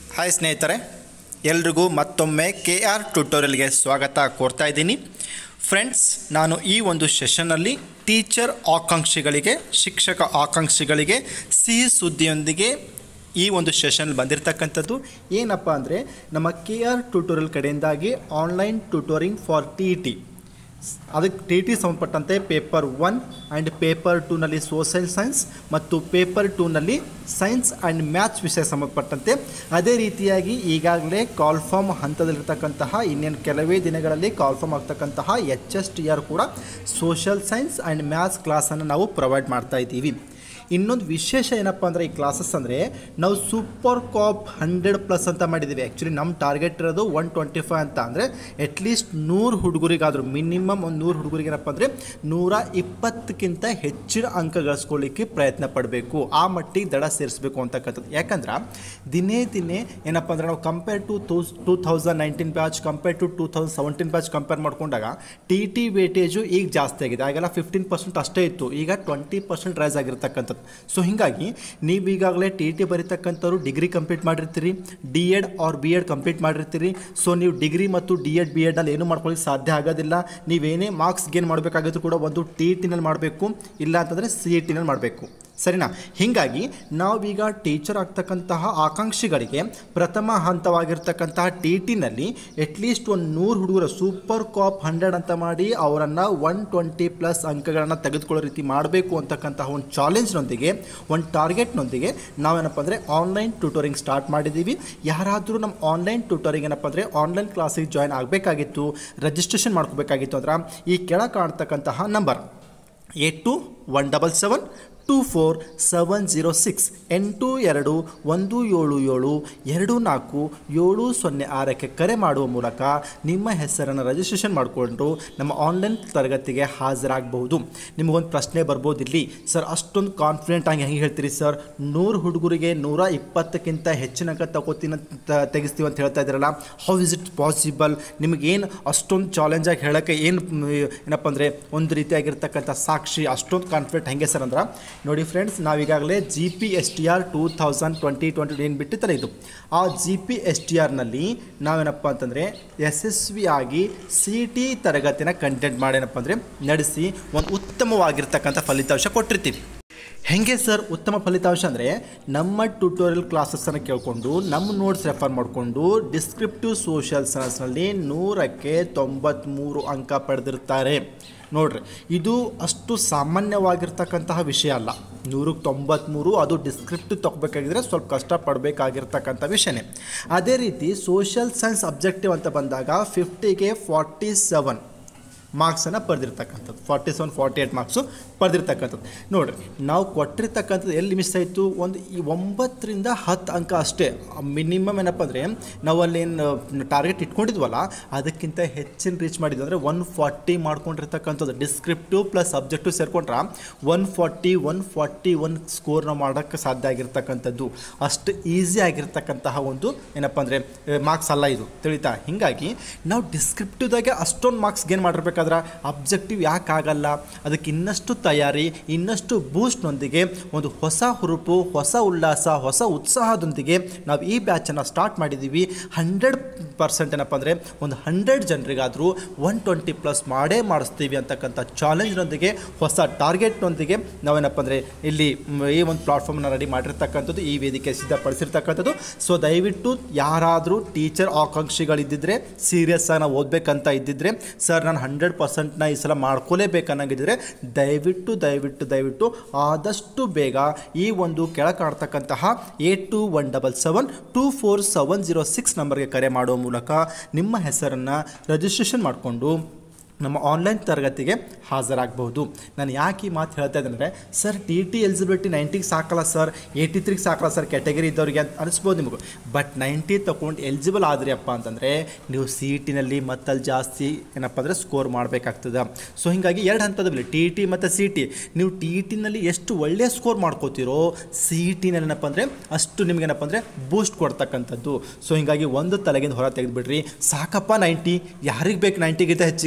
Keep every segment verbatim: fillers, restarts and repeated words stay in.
Hi ಸ್ನೇಹಿತರೆ, ಎಲ್ರಿಗೂ ಮತ್ತೊಮ್ಮೆ ಕೆ ಆರ್ ಟ್ಯುಟೋರಿಯಲ್ಗೆ ಸ್ವಾಗತ ಕೋರ್ತಾ ಇದ್ದೀನಿ. ಫ್ರೆಂಡ್ಸ್, ನಾನು ಈ ಒಂದು ಸೆಷನ್ನಲ್ಲಿ ಟೀಚರ್ ಆಕಾಂಕ್ಷಿಗಳಿಗೆ, ಶಿಕ್ಷಕ ಆಕಾಂಕ್ಷಿಗಳಿಗೆ ಸಿಹಿ ಸುದ್ದಿಯೊಂದಿಗೆ ಈ ಒಂದು ಸೆಷನ್ ಬಂದಿರತಕ್ಕಂಥದ್ದು ಏನಪ್ಪ ಅಂದರೆ, ನಮ್ಮ ಕೆ ಆರ್ ಟ್ಯುಟೋರಿಯಲ್ ಕಡೆಯಿಂದಾಗಿ online tutoring for T E T, ಅದಕ್ಕೆ ಟಿ ಟಿ ಸಂಬಂಧಪಟ್ಟಂತೆ ಪೇಪರ್ ಒನ್ ಆ್ಯಂಡ್ ಪೇಪರ್ ಟೂನಲ್ಲಿ ಸೋಷಿಯಲ್ ಸೈನ್ಸ್ ಮತ್ತು ಪೇಪರ್ ಟೂನಲ್ಲಿ ಸೈನ್ಸ್ ಆ್ಯಂಡ್ ಮ್ಯಾಥ್ಸ್ ವಿಷಯ ಸಂಬಂಧಪಟ್ಟಂತೆ, ಅದೇ ರೀತಿಯಾಗಿ ಈಗಾಗಲೇ ಕಾಲ್ಫಾರ್ಮ್ ಹಂತದಲ್ಲಿರ್ತಕ್ಕಂತಹ ಇನ್ನೇನು ಕೆಲವೇ ದಿನಗಳಲ್ಲಿ ಕಾಲ್ಫಾರ್ಮ್ ಆಗ್ತಕ್ಕಂತಹ ಎಚ್ ಎಸ್ ಟಿ ಆರ್ ಕೂಡ ಸೋಷಿಯಲ್ ಸೈನ್ಸ್ ಆ್ಯಂಡ್ ಮ್ಯಾಥ್ಸ್ ಕ್ಲಾಸನ್ನು ನಾವು ಪ್ರೊವೈಡ್ ಮಾಡ್ತಾ ಇದ್ದೀವಿ. ಇನ್ನೊಂದು ವಿಶೇಷ ಏನಪ್ಪ ಅಂದರೆ, ಈ ಕ್ಲಾಸಸ್ ಅಂದರೆ ನಾವು ಸೂಪರ್ ಕಾಪ್ ಹಂಡ್ರೆಡ್ ಪ್ಲಸ್ ಅಂತ ಮಾಡಿದ್ದೀವಿ. ಆ್ಯಕ್ಚುಲಿ ನಮ್ಮ ಟಾರ್ಗೆಟ್ ಇರೋದು ಒನ್ ಟ್ವೆಂಟಿ ಫೈವ್ ಅಂತ, ಅಂದರೆ ಅಟ್ಲೀಸ್ಟ್ ನೂರು ಹುಡುಗರಿಗಾದರೂ, ಮಿನಿಮಮ್ ಒಂದು ನೂರು ಹುಡುಗರಿಗೆ ಏನಪ್ಪ ಅಂದರೆ ನೂರ ಇಪ್ಪತ್ತಕ್ಕಿಂತ ಹೆಚ್ಚಿನ ಅಂಕ ಗಳಿಸ್ಕೊಳ್ಳಿಕ್ಕೆ ಪ್ರಯತ್ನ ಪಡಬೇಕು, ಆ ಮಟ್ಟಿಗೆ ದಡ ಸೇರಿಸಬೇಕು ಅಂತಕ್ಕಂಥದ್ದು. ಯಾಕಂದ್ರೆ ದಿನೇ ದಿನೇ ಏನಪ್ಪ ಅಂದರೆ ನಾವು compare to to two thousand nineteen batch compare to two thousand seventeen batch compare ಮಾಡಿಕೊಂಡಾಗ ಟಿ ಟಿ ವೇಟೇಜು ಈಗ ಜಾಸ್ತಿ ಆಗಿದೆ. ಆಗೆಲ್ಲ ಫಿಫ್ಟೀನ್ ಪರ್ಸೆಂಟ್ ಅಷ್ಟೇ ಇತ್ತು, ಈಗ ಟ್ವೆಂಟಿ ಪರ್ಸೆಂಟ್ ರೈಸ್ ಆಗಿರ್ತಕ್ಕಂಥದ್ದು. ಸೊ ಹೀಗಾಗಿ ನೀವು ಈಗಾಗಲೇ ಟಿ ಟಿ ಬರೀತಕ್ಕಂಥವ್ರು ಡಿಗ್ರಿ ಕಂಪ್ಲೀಟ್ ಮಾಡಿರ್ತೀರಿ, D Ed or B Ed complete ಮಾಡಿರ್ತೀರಿ. ಸೊ ನೀವು ಡಿಗ್ರಿ ಮತ್ತು ಡಿ ಎಡ್ ಬಿ ಎಡ್ನಲ್ಲಿ ಏನು ಮಾಡ್ಕೊಳ್ಳಿಕ್ಕೆ ಸಾಧ್ಯ ಆಗೋದಿಲ್ಲ. ನೀವೇನೇ ಮಾರ್ಕ್ಸ್ ಗೇನ್ ಮಾಡಬೇಕಾಗಿದ್ರು ಕೂಡ ಒಂದು ಟಿ ಇ ಟಿನಲ್ಲಿ ಮಾಡಬೇಕು, ಇಲ್ಲ ಅಂತಂದರೆ ಸಿ ಇ ಟಿನಲ್ಲಿ ಮಾಡಬೇಕು, ಸರಿನಾ? ಹೀಗಾಗಿ ನಾವೀಗ ಟೀಚರ್ ಆಗ್ತಕ್ಕಂತಹ ಆಕಾಂಕ್ಷಿಗಳಿಗೆ ಪ್ರಥಮ ಹಂತವಾಗಿರ್ತಕ್ಕಂತಹ ಟಿ ಟಿನಲ್ಲಿ ಅಟ್ಲೀಸ್ಟ್ ಒಂದು ನೂರು ಹುಡುಗರ ಸೂಪರ್ ಕಾಪ್ ಹಂಡ್ರೆಡ್ ಅಂತ ಮಾಡಿ ಅವರನ್ನು ಒನ್ ಟ್ವೆಂಟಿ ಪ್ಲಸ್ ಅಂಕಗಳನ್ನು ತೆಗೆದುಕೊಳ್ಳೋ ರೀತಿ ಮಾಡಬೇಕು ಅಂತಕ್ಕಂತಹ ಒಂದು ಚಾಲೆಂಜ್ನೊಂದಿಗೆ, ಒಂದು ಟಾರ್ಗೆಟ್ನೊಂದಿಗೆ ನಾವೇನಪ್ಪ ಅಂದರೆ ಆನ್ಲೈನ್ ಟ್ಯೂಟೋರಿಂಗ್ ಸ್ಟಾರ್ಟ್ ಮಾಡಿದ್ದೀವಿ. ಯಾರಾದರೂ ನಮ್ಮ ಆನ್ಲೈನ್ ಟ್ಯೂಟೋರಿಂಗ್ ಏನಪ್ಪ ಅಂದರೆ ಆನ್ಲೈನ್ ಕ್ಲಾಸಿಗೆ ಜಾಯ್ನ್ ಆಗಬೇಕಾಗಿತ್ತು, ರಿಜಿಸ್ಟ್ರೇಷನ್ ಮಾಡ್ಕೋಬೇಕಾಗಿತ್ತು ಅಂದ್ರೆ ಈ ಕೆಳ ಕಾಣ್ತಕ್ಕಂತಹ number eight two one double seven two four seven zero six ಎಂಟು ಎರಡು ಒಂದು ಏಳು ಏಳು ಎರಡು ನಾಲ್ಕು ಏಳು ಸೊನ್ನೆ ಆರಕ್ಕೆ ಕರೆ ಮಾಡುವ ಮೂಲಕ ನಿಮ್ಮ ಹೆಸರನ್ನು ರಿಜಿಸ್ಟ್ರೇಷನ್ ಮಾಡಿಕೊಂಡು ನಮ್ಮ ಆನ್ಲೈನ್ ತರಗತಿಗೆ ಹಾಜರಾಗಬಹುದು. ನಿಮಗೊಂದು ಪ್ರಶ್ನೆ ಬರ್ಬೋದು ಇಲ್ಲಿ, ಸರ್ ಅಷ್ಟೊಂದು ಕಾನ್ಫಿಡೆಂಟ್ ಆಗಿ ಹೆಂಗೆ ಹೇಳ್ತೀರಿ ಸರ್, ನೂರು ಹುಡುಗರಿಗೆ ನೂರ ಇಪ್ಪತ್ತಕ್ಕಿಂತ ಹೆಚ್ಚಿನ ಅಂಕ ತಗೋತೀನಿ ತೆಗಿಸ್ತೀವಿ ಅಂತ ಹೇಳ್ತಾ ಇದ್ದೀರಲ್ಲ, ಹೌ ಇಸ್ ಇಟ್ ಪಾಸಿಬಲ್? ನಿಮಗೇನು ಅಷ್ಟೊಂದು ಚಾಲೆಂಜಾಗಿ ಹೇಳೋಕ್ಕೆ ಏನು ಏನಪ್ಪ ಅಂದರೆ ಒಂದು ರೀತಿಯಾಗಿರ್ತಕ್ಕಂಥ ಸಾಕ್ಷಿ, ಅಷ್ಟೊಂದು ಕಾನ್ಫಿಡೆಂಟ್ ಹೆಂಗೆ ಸರ್ ಅಂದ್ರೆ, ನೋಡಿ ಫ್ರೆಂಡ್ಸ್, ನಾವೀಗಾಗಲೇ G P S T R two thousand twenty twenty ಏನು ಬಿಟ್ಟಿರ್ತಾರೆ ಇದು, ಆ ಜಿ ಪಿ ಎಸ್ ಟಿ ಆರ್ನಲ್ಲಿ ನಾವೇನಪ್ಪ ಅಂತಂದರೆ ಯಶಸ್ವಿಯಾಗಿ ಸಿ ಟಿ ತರಗತಿನ ಕಂಟೆಂಟ್ ಮಾಡೇನಪ್ಪ ಅಂದರೆ ನಡೆಸಿ ಒಂದು ಉತ್ತಮವಾಗಿರ್ತಕ್ಕಂಥ ಫಲಿತಾಂಶ ಕೊಟ್ಟಿರ್ತೀವಿ. ಹೆಂಗೆ ಸರ್ ಉತ್ತಮ ಫಲಿತಾಂಶ ಅಂದರೆ, ನಮ್ಮ ಟ್ಯುಟೋರಿಯಲ್ ಕ್ಲಾಸಸ್ಸನ್ನು ಕೇಳಿಕೊಂಡು ನಮ್ಮ ನೋಟ್ಸ್ ರೆಫರ್ ಮಾಡಿಕೊಂಡು ಡಿಸ್ಕ್ರಿಪ್ಟಿವ್ ಸೋಷಿಯಲ್ ಸೈನ್ಸ್ನಲ್ಲಿ ನೂರಕ್ಕೆ ತೊಂಬತ್ತ್ಮೂರು ಅಂಕ ಪಡೆದಿರ್ತಾರೆ. ನೋಡ್ರಿ, ಇದು ಅಷ್ಟು ಸಾಮಾನ್ಯವಾಗಿರ್ತಕ್ಕಂತಹ ವಿಷಯ ಅಲ್ಲ. ನೂರಕ್ಕೆ ತೊಂಬತ್ತ್ಮೂರು ಅದು ಡಿಸ್ಕ್ರಿಪ್ಟಿವ್ ತೊಗೋಬೇಕಾಗಿದ್ರೆ ಸ್ವಲ್ಪ ಕಷ್ಟಪಡಬೇಕಾಗಿರ್ತಕ್ಕಂಥ ವಿಷಯನೇ. ಅದೇ ರೀತಿ ಸೋಷಿಯಲ್ ಸೈನ್ಸ್ ಅಬ್ಜೆಕ್ಟಿವ್ ಅಂತ ಬಂದಾಗ ಫಿಫ್ಟಿಗೆ ಫಾರ್ಟಿ ಸೆವೆನ್ ಮಾರ್ಕ್ಸನ್ನು ಪಡೆದಿರ್ತಕ್ಕಂಥದ್ದು, forty seven forty eight marks ಪಡೆದಿರ್ತಕ್ಕಂಥದ್ದು. ನೋಡಿರಿ, ನಾವು ಕೊಟ್ಟಿರ್ತಕ್ಕಂಥದ್ದು ಎಲ್ಲಿ ಮಿಸ್ ಆಯಿತು, ಒಂದು ಈ ಒಂಬತ್ತರಿಂದ ಹತ್ತು ಅಂಕ ಅಷ್ಟೇ ಮಿನಿಮಮ್. ಏನಪ್ಪ ಅಂದರೆ ನಾವು ಅಲ್ಲೇನು ಟಾರ್ಗೆಟ್ ಇಟ್ಕೊಂಡಿದ್ವಲ್ಲ ಅದಕ್ಕಿಂತ ಹೆಚ್ಚಿನ ರೀಚ್ ಮಾಡಿದ್ವಿ ಅಂದರೆ ಒನ್ ಫಾರ್ಟಿ ಮಾಡ್ಕೊಂಡಿರ್ತಕ್ಕಂಥದ್ದು. ಡಿಸ್ಕ್ರಿಪ್ಟಿವ್ ಪ್ಲಸ್ ಸಬ್ಜೆಕ್ಟಿವ್ ಸೇರ್ಕೊಂಡ್ರೆ one forty one forty one score ನಾವು ಮಾಡೋಕ್ಕೆ ಸಾಧ್ಯ ಆಗಿರ್ತಕ್ಕಂಥದ್ದು. ಅಷ್ಟು ಈಸಿ ಆಗಿರ್ತಕ್ಕಂತಹ ಒಂದು ಏನಪ್ಪ ಅಂದರೆ ಮಾರ್ಕ್ಸ್ ಅಲ್ಲ ಇದು, ತಿಳಿತಾ? ಹೀಗಾಗಿ ನಾವು ಡಿಸ್ಕ್ರಿಪ್ಟಿವ್ದಾಗೆ ಅಷ್ಟೊಂದು ಮಾರ್ಕ್ಸ್ ಗೇನ್ ಮಾಡಿರ್ಬೇಕಾದ್ರೆ ಅಬ್ಜೆಕ್ಟಿವ್ ಯಾಕೆ ಆಗಲ್ಲ? ಅದಕ್ಕೆ ಇನ್ನಷ್ಟು ತಯಾರಿ, ಇನ್ನಷ್ಟು ಬೂಸ್ಟ್ನೊಂದಿಗೆ, ಒಂದು ಹೊಸ ಹುರುಪು, ಹೊಸ ಉಲ್ಲಾಸ, ಹೊಸ ಉತ್ಸಾಹದೊಂದಿಗೆ ನಾವು ಈ ಬ್ಯಾಚನ್ನು ಸ್ಟಾರ್ಟ್ ಮಾಡಿದ್ದೀವಿ. ಹಂಡ್ರೆಡ್ ಪರ್ಸೆಂಟ್ ಏನಪ್ಪ ಅಂದರೆ ಒಂದು ಹಂಡ್ರೆಡ್ ಜನರಿಗಾದರೂ ಒನ್ ಟ್ವೆಂಟಿ ಪ್ಲಸ್ ಮಾಡೇ ಮಾಡಿಸ್ತೀವಿ ಅಂತಕ್ಕಂಥ ಚಾಲೆಂಜ್ನೊಂದಿಗೆ, ಹೊಸ ಟಾರ್ಗೆಟ್ನೊಂದಿಗೆ ನಾವೇನಪ್ಪ ಅಂದರೆ ಇಲ್ಲಿ ಈ ಒಂದು ಪ್ಲಾಟ್ಫಾರ್ಮ್ನ ರೆಡಿ ಮಾಡಿರ್ತಕ್ಕಂಥದ್ದು, ಈ ವೇದಿಕೆ ಸಿದ್ಧಪಡಿಸಿರ್ತಕ್ಕಂಥದ್ದು. ಸೊ ದಯವಿಟ್ಟು ಯಾರಾದರೂ ಟೀಚರ್ ಆಕಾಂಕ್ಷಿಗಳಿದ್ದಿದ್ರೆ, ಸೀರಿಯಸ್ ಆಗಿ ನಾವು ಓದಬೇಕಂತ ಇದ್ದಿದ್ರೆ, ಸರ್ ನಾನು ಹಂಡ್ರೆಡ್ ಪರ್ಸೆಂಟ್ನ ಈ ಸಲ ಮಾಡ್ಕೊಳ್ಳೇಬೇಕನ್ನಂಗಿದ್ರೆ ದಯವಿಟ್ಟು ದಯವಿಟ್ಟು ದಯವಿಟ್ಟು ಆದಷ್ಟು ಬೇಗ ಈ ಒಂದು ಕೆಳ ಕಾಡ್ತಕ್ಕಂತಹ eight two one double seven two four seven zero six ನಂಬರ್ಗೆ ಕರೆ ಮಾಡುವ ಮೂಲಕ ನಿಮ್ಮ ಹೆಸರನ್ನು ರಿಜಿಸ್ಟ್ರೇಷನ್ ಮಾಡಿಕೊಂಡು ನಮ್ಮ ಆನ್ಲೈನ್ ತರಗತಿಗೆ ಹಾಜರಾಗಬಹುದು. ನಾನು ಯಾಕೆ ಈ ಮಾತು ಹೇಳ್ತಾ ಇದ್ದೇನೆ ಅಂದರೆ, ಸರ್ ಟಿ ಟಿ ಎಲಿಜಿಬಿಲಿಟಿ ನೈಂಟಿಗೆ ಸಾಕಲ್ಲ ಸರ್, ಏಯ್ಟಿ ತ್ರೀಗೆ ಸಾಕಲ್ಲ ಸರ್ ಕ್ಯಾಟಗರಿ ಇದ್ದವರಿಗೆ ಅಂತ ಅನಿಸ್ಬೋದು ನಿಮಗೂ. ಬಟ್ ನೈಂಟಿ ತೊಗೊಂಡು ಎಲಿಜಿಬಲ್ ಆದ್ರಿ ಅಪ್ಪ ಅಂತಂದರೆ ನೀವು ಸಿ ಇ ಟಿನಲ್ಲಿ ಮತ್ತಲ್ಲಿ ಜಾಸ್ತಿ ಏನಪ್ಪ ಅಂದರೆ ಸ್ಕೋರ್ ಮಾಡಬೇಕಾಗ್ತದೆ. ಸೊ ಹೀಗಾಗಿ ಎರಡು ಹಂತದಲ್ಲಿ ಟಿ ಇ ಟಿ ಮತ್ತು ಸಿ ಇ ಟಿ, ನೀವು ಟಿ ಇ ಟಿನಲ್ಲಿ ಎಷ್ಟು ಒಳ್ಳೆಯ ಸ್ಕೋರ್ ಮಾಡ್ಕೋತೀರೋ ಸಿ ಇ ಟಿನಲ್ಲಿ ಏನಪ್ಪ ಅಂದರೆ ಅಷ್ಟು ನಿಮಗೇನಪ್ಪ ಅಂದರೆ ಬೂಸ್ಟ್ ಕೊಡ್ತಕ್ಕಂಥದ್ದು. ಸೊ ಹೀಗಾಗಿ ಒಂದು ತಲೆಗಿಂದ ಹೊರ ತೆಗೆದುಬಿಡ್ರಿ, ಸಾಕಪ್ಪ ನೈಂಟಿ, ಯಾರಿಗೆ ಬೇಕು ನೈಂಟಿಗಿಂತ ಹೆಚ್ಚಿಗೆ,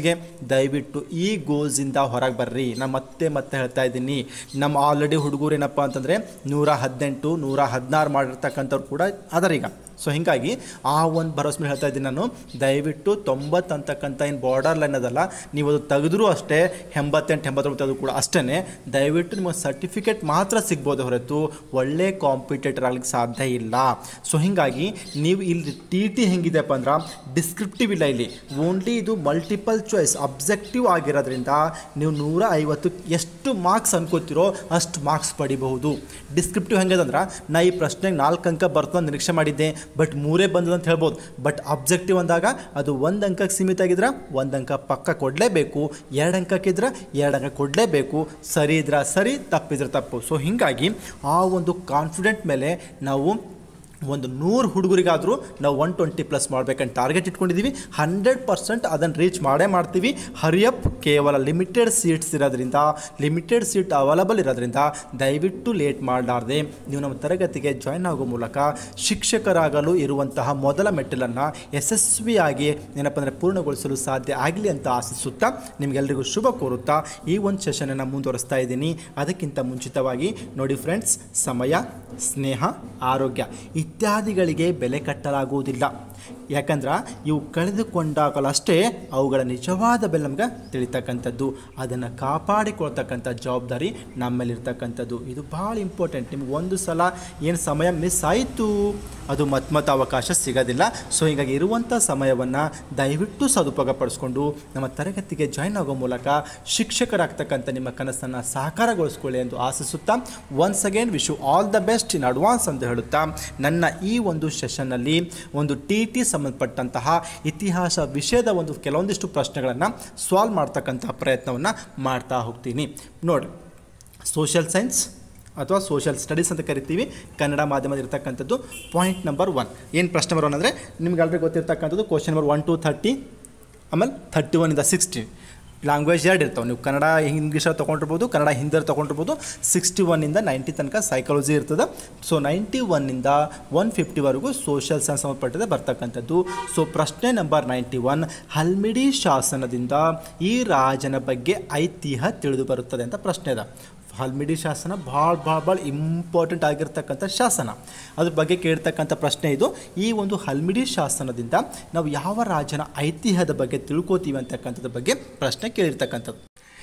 ದಯವಿಟ್ಟು ಈ ಗೋಲ್ಸಿಂದ ಹೊರಗೆ ಬರ್ರಿ. ನಾನು ಮತ್ತೆ ಮತ್ತೆ ಹೇಳ್ತಾ ಇದ್ದೀನಿ, ನಮ್ಮ ಆಲ್ರೆಡಿ ಹುಡುಗರು ಏನಪ್ಪ ಅಂತಂದರೆ ನೂರ ಹದಿನೆಂಟು ನೂರ ಹದಿನಾರು ಮಾಡಿರ್ತಕ್ಕಂಥವ್ರು ಕೂಡ ಅದರೀಗ. ಸೊ ಹೀಗಾಗಿ ಆ ಒಂದು ಭರವಸೆ ಮೇಲೆ ಹೇಳ್ತಾ ಇದ್ದೀನಿ ನಾನು, ದಯವಿಟ್ಟು ತೊಂಬತ್ತು ಅಂತಕ್ಕಂಥ ಏನು ಬಾರ್ಡರ್ ಲೈನ್ ಅದಲ್ಲ, ನೀವು ಅದು ತೆಗೆದ್ರೂ ಅಷ್ಟೇ, ಎಂಬತ್ತೆಂಟು ಎಂಬತ್ತೊಂಬತ್ತು ಅದು ಕೂಡ ಅಷ್ಟೇ, ದಯವಿಟ್ಟು ನಿಮಗೆ ಸರ್ಟಿಫಿಕೇಟ್ ಮಾತ್ರ ಸಿಗ್ಬೋದು ಹೊರತು ಒಳ್ಳೆ ಕಾಂಪಿಟೇಟರ್ ಆಗ್ಲಿಕ್ಕೆ ಸಾಧ್ಯ ಇಲ್ಲ. ಸೊ ಹೀಗಾಗಿ ನೀವು ಇಲ್ಲಿ ಟಿ ಟಿ ಹೆಂಗಿದೆಪ್ಪ ಅಂದ್ರೆ ಡಿಸ್ಕ್ರಿಪ್ಟಿವ್ ಇಲ್ಲ, ಇಲ್ಲಿ ಓನ್ಲಿ ಇದು ಮಲ್ಟಿಪಲ್ ಚಾಯ್ಸ್ ಅಬ್ಜೆಕ್ಟಿವ್ ಆಗಿರೋದ್ರಿಂದ ನೀವು ನೂರ ಐವತ್ತು ಎಷ್ಟು ಮಾರ್ಕ್ಸ್ ಅನ್ಕೋತಿರೋ ಅಷ್ಟು ಮಾರ್ಕ್ಸ್ ಪಡಿಬಹುದು. ಡಿಸ್ಕ್ರಿಪ್ಟಿವ್ ಹೆಂಗದಂದ್ರೆ ನಾ ಈ ಪ್ರಶ್ನೆಗೆ ನಾಲ್ಕು ಅಂಕ ಬರ್ತದೆ ನಿರೀಕ್ಷೆ ಮಾಡಿದ್ದೆ, ಬಟ್ ಮೂರೇ ಬಂದದ ಅಂತ ಹೇಳ್ಬೋದು. ಬಟ್ ಅಬ್ಜೆಕ್ಟಿವ್ ಅಂದಾಗ ಅದು ಒಂದು ಅಂಕಕ್ಕೆ ಸೀಮಿತ ಆಗಿದ್ರೆ ಒಂದು ಅಂಕ ಪಕ್ಕ ಕೊಡಲೇಬೇಕು, ಎರಡು ಅಂಕಕ್ಕಿದ್ರೆ ಎರಡು ಅಂಕ ಕೊಡಲೇಬೇಕು, ಸರಿ ಇದ್ರೆ ಸರಿ, ತಪ್ಪಿದ್ರೆ ತಪ್ಪು. ಸೊ ಹೀಗಾಗಿ ಆ ಒಂದು ಕಾನ್ಫಿಡೆಂಟ್ ಮೇಲೆ ನಾವು ಒಂದು ನೂರು ಹುಡುಗರಿಗಾದರೂ ನಾವು ಒನ್ ಟ್ವೆಂಟಿ ಪ್ಲಸ್ ಮಾಡಬೇಕಂತ ಟಾರ್ಗೆಟ್ ಇಟ್ಕೊಂಡಿದ್ದೀವಿ. ಹಂಡ್ರೆಡ್ ಪರ್ಸೆಂಟ್ ಅದನ್ನು ರೀಚ್ ಮಾಡೇ ಮಾಡ್ತೀವಿ. ಹರಿಯಪ್ ಕೇವಲ ಲಿಮಿಟೆಡ್ ಸೀಟ್ಸ್ ಇರೋದ್ರಿಂದ, ಲಿಮಿಟೆಡ್ ಸೀಟ್ ಅವೈಲಬಲ್ ಇರೋದ್ರಿಂದ ದಯವಿಟ್ಟು ಲೇಟ್ ಮಾಡಲಾರ್ದೆ ನೀವು ನಮ್ಮ ತರಗತಿಗೆ ಜಾಯ್ನ್ ಆಗೋ ಮೂಲಕ ಶಿಕ್ಷಕರಾಗಲು ಇರುವಂತಹ ಮೊದಲ ಮೆಟ್ಟಿಲನ್ನು ಯಶಸ್ವಿಯಾಗಿ ಏನಪ್ಪ ಅಂದರೆ ಪೂರ್ಣಗೊಳಿಸಲು ಸಾಧ್ಯ ಆಗಲಿ ಅಂತ ಆಶಿಸುತ್ತಾ ನಿಮಗೆಲ್ಲರಿಗೂ ಶುಭ ಕೋರುತ್ತಾ ಈ ಒಂದು ಸೆಷನನ್ನು ಮುಂದುವರಿಸ್ತಾ ಇದ್ದೀನಿ. ಅದಕ್ಕಿಂತ ಮುಂಚಿತವಾಗಿ ನೋಡಿ ಫ್ರೆಂಡ್ಸ್, ಸಮಯ, ಸ್ನೇಹ, ಆರೋಗ್ಯ ಇತ್ಯಾದಿಗಳಿಗೆ ಬೆಲೆ ಕಟ್ಟಲಾಗುವುದಿಲ್ಲ. ಯಾಕಂದ್ರೆ ಇವು ಕಳೆದುಕೊಂಡಾಗಲಷ್ಟೇ ಅವುಗಳ ನಿಜವಾದ ಬೆಲೆ ನಮ್ಗೆ ತಿಳಿತಕ್ಕಂಥದ್ದು. ಅದನ್ನು ಕಾಪಾಡಿಕೊಳ್ತಕ್ಕಂಥ ಜವಾಬ್ದಾರಿ ನಮ್ಮಲ್ಲಿರ್ತಕ್ಕಂಥದ್ದು. ಇದು ಭಾಳ ಇಂಪಾರ್ಟೆಂಟ್. ನಿಮ್ಗೆ ಒಂದು ಸಲ ಏನು ಸಮಯ ಮಿಸ್ ಆಯಿತು ಅದು ಮತ್ತೆ ಮತ್ತೆ ಅವಕಾಶ ಸಿಗೋದಿಲ್ಲ. ಸೊ ಹೀಗಾಗಿ ಇರುವಂಥ ಸಮಯವನ್ನು ದಯವಿಟ್ಟು ಸದುಪಯೋಗ ಪಡಿಸ್ಕೊಂಡು ನಮ್ಮ ತರಗತಿಗೆ ಜಾಯ್ನ್ ಆಗೋ ಮೂಲಕ ಶಿಕ್ಷಕರಾಗ್ತಕ್ಕಂಥ ನಿಮ್ಮ ಕನಸನ್ನು ಸಾಕಾರಗೊಳಿಸ್ಕೊಳ್ಳಿ ಎಂದು ಆಶಿಸುತ್ತಾ once again wish you all the best in advance ಅಂತ ಹೇಳುತ್ತಾ ನನ್ನ ಈ ಒಂದು ಸೆಷನ್ನಲ್ಲಿ ಒಂದು ಟಿ ಟಿ ಸಂಬಂಧಪಟ್ಟಂತಹ ಇತಿಹಾಸ ವಿಷಯದ ಒಂದು ಕೆಲವೊಂದಿಷ್ಟು ಪ್ರಶ್ನೆಗಳನ್ನು ಸಾಲ್ವ್ ಮಾಡ್ತಕ್ಕಂಥ ಪ್ರಯತ್ನವನ್ನು ಮಾಡ್ತಾ ಹೋಗ್ತೀನಿ. ನೋಡಿ, ಸೋಷಿಯಲ್ ಸೈನ್ಸ್ ಅಥವಾ ಸೋಷಿಯಲ್ ಸ್ಟಡೀಸ್ ಅಂತ ಕರಿತೀವಿ, ಕನ್ನಡ ಮಾಧ್ಯಮದ ಇರ್ತಕ್ಕಂಥದ್ದು. ಪಾಯಿಂಟ್ ನಂಬರ್ ಒನ್ ಏನು ಪ್ರಶ್ನೆ ನಂಬರ್ ಒನ್ ಅಂದರೆ ನಿಮ್ಗೆ ಆಲ್ರೆಡಿ ಗೊತ್ತಿರ್ತಕ್ಕಂಥದ್ದು question number one to thirty, ಆಮೇಲೆ ಥರ್ಟಿ ಒನ್ನಿಂದ ಸಿಕ್ಸ್ಟಿ ಲ್ಯಾಂಗ್ವೇಜ್ ಎರಡು ಇರ್ತಾವೆ. ನೀವು ಕನ್ನಡ ಇಂಗ್ಲೀಷಲ್ಲಿ ತೊಗೊಂಡಿರ್ಬೋದು, ಕನ್ನಡ ಹಿಂದಿಯಲ್ಲಿ ತೊಗೊಂಡಿರ್ಬೋದು. ಸಿಕ್ಸ್ಟಿ ಒನ್ನಿಂದ ನೈಂಟಿ ತನಕ ಸೈಕಾಲಜಿ ಇರ್ತದೆ. ಸೊ ನೈಂಟಿ ಒನ್ನಿಂದ ಒನ್ ಫಿಫ್ಟಿವರೆಗೂ ಸೋಷಿಯಲ್ ಸೈನ್ಸ್ ಸಂಬಂಧಪಟ್ಟದೆ ಬರ್ತಕ್ಕಂಥದ್ದು. ಸೊ ಪ್ರಶ್ನೆ ನಂಬರ್ ನೈಂಟಿ ಒನ್, ಹಲ್ಮಿಡಿ ಶಾಸನದಿಂದ ಈ ರಾಜನ ಬಗ್ಗೆ ಐತಿಹ್ಯ ತಿಳಿದು ಬರುತ್ತದೆ ಅಂತ ಪ್ರಶ್ನೆ ಇದೆ. ಹಲ್ಮಿಡಿ ಶಾಸನ ಭಾಳ ಭಾಳ ಭಾಳ ಇಂಪಾರ್ಟೆಂಟ್ ಆಗಿರ್ತಕ್ಕಂಥ ಶಾಸನ, ಅದ್ರ ಬಗ್ಗೆ ಕೇಳ್ತಕ್ಕಂಥ ಪ್ರಶ್ನೆ ಇದು. ಈ ಒಂದು ಹಲ್ಮಿಡಿ ಶಾಸನದಿಂದ ನಾವು ಯಾವ ರಾಜನ ಐತಿಹ್ಯದ ಬಗ್ಗೆ ತಿಳ್ಕೊತೀವಿ ಅಂತಕ್ಕಂಥದ್ರ ಬಗ್ಗೆ ಪ್ರಶ್ನೆ ಕೇಳಿರ್ತಕ್ಕಂಥದ್ದು.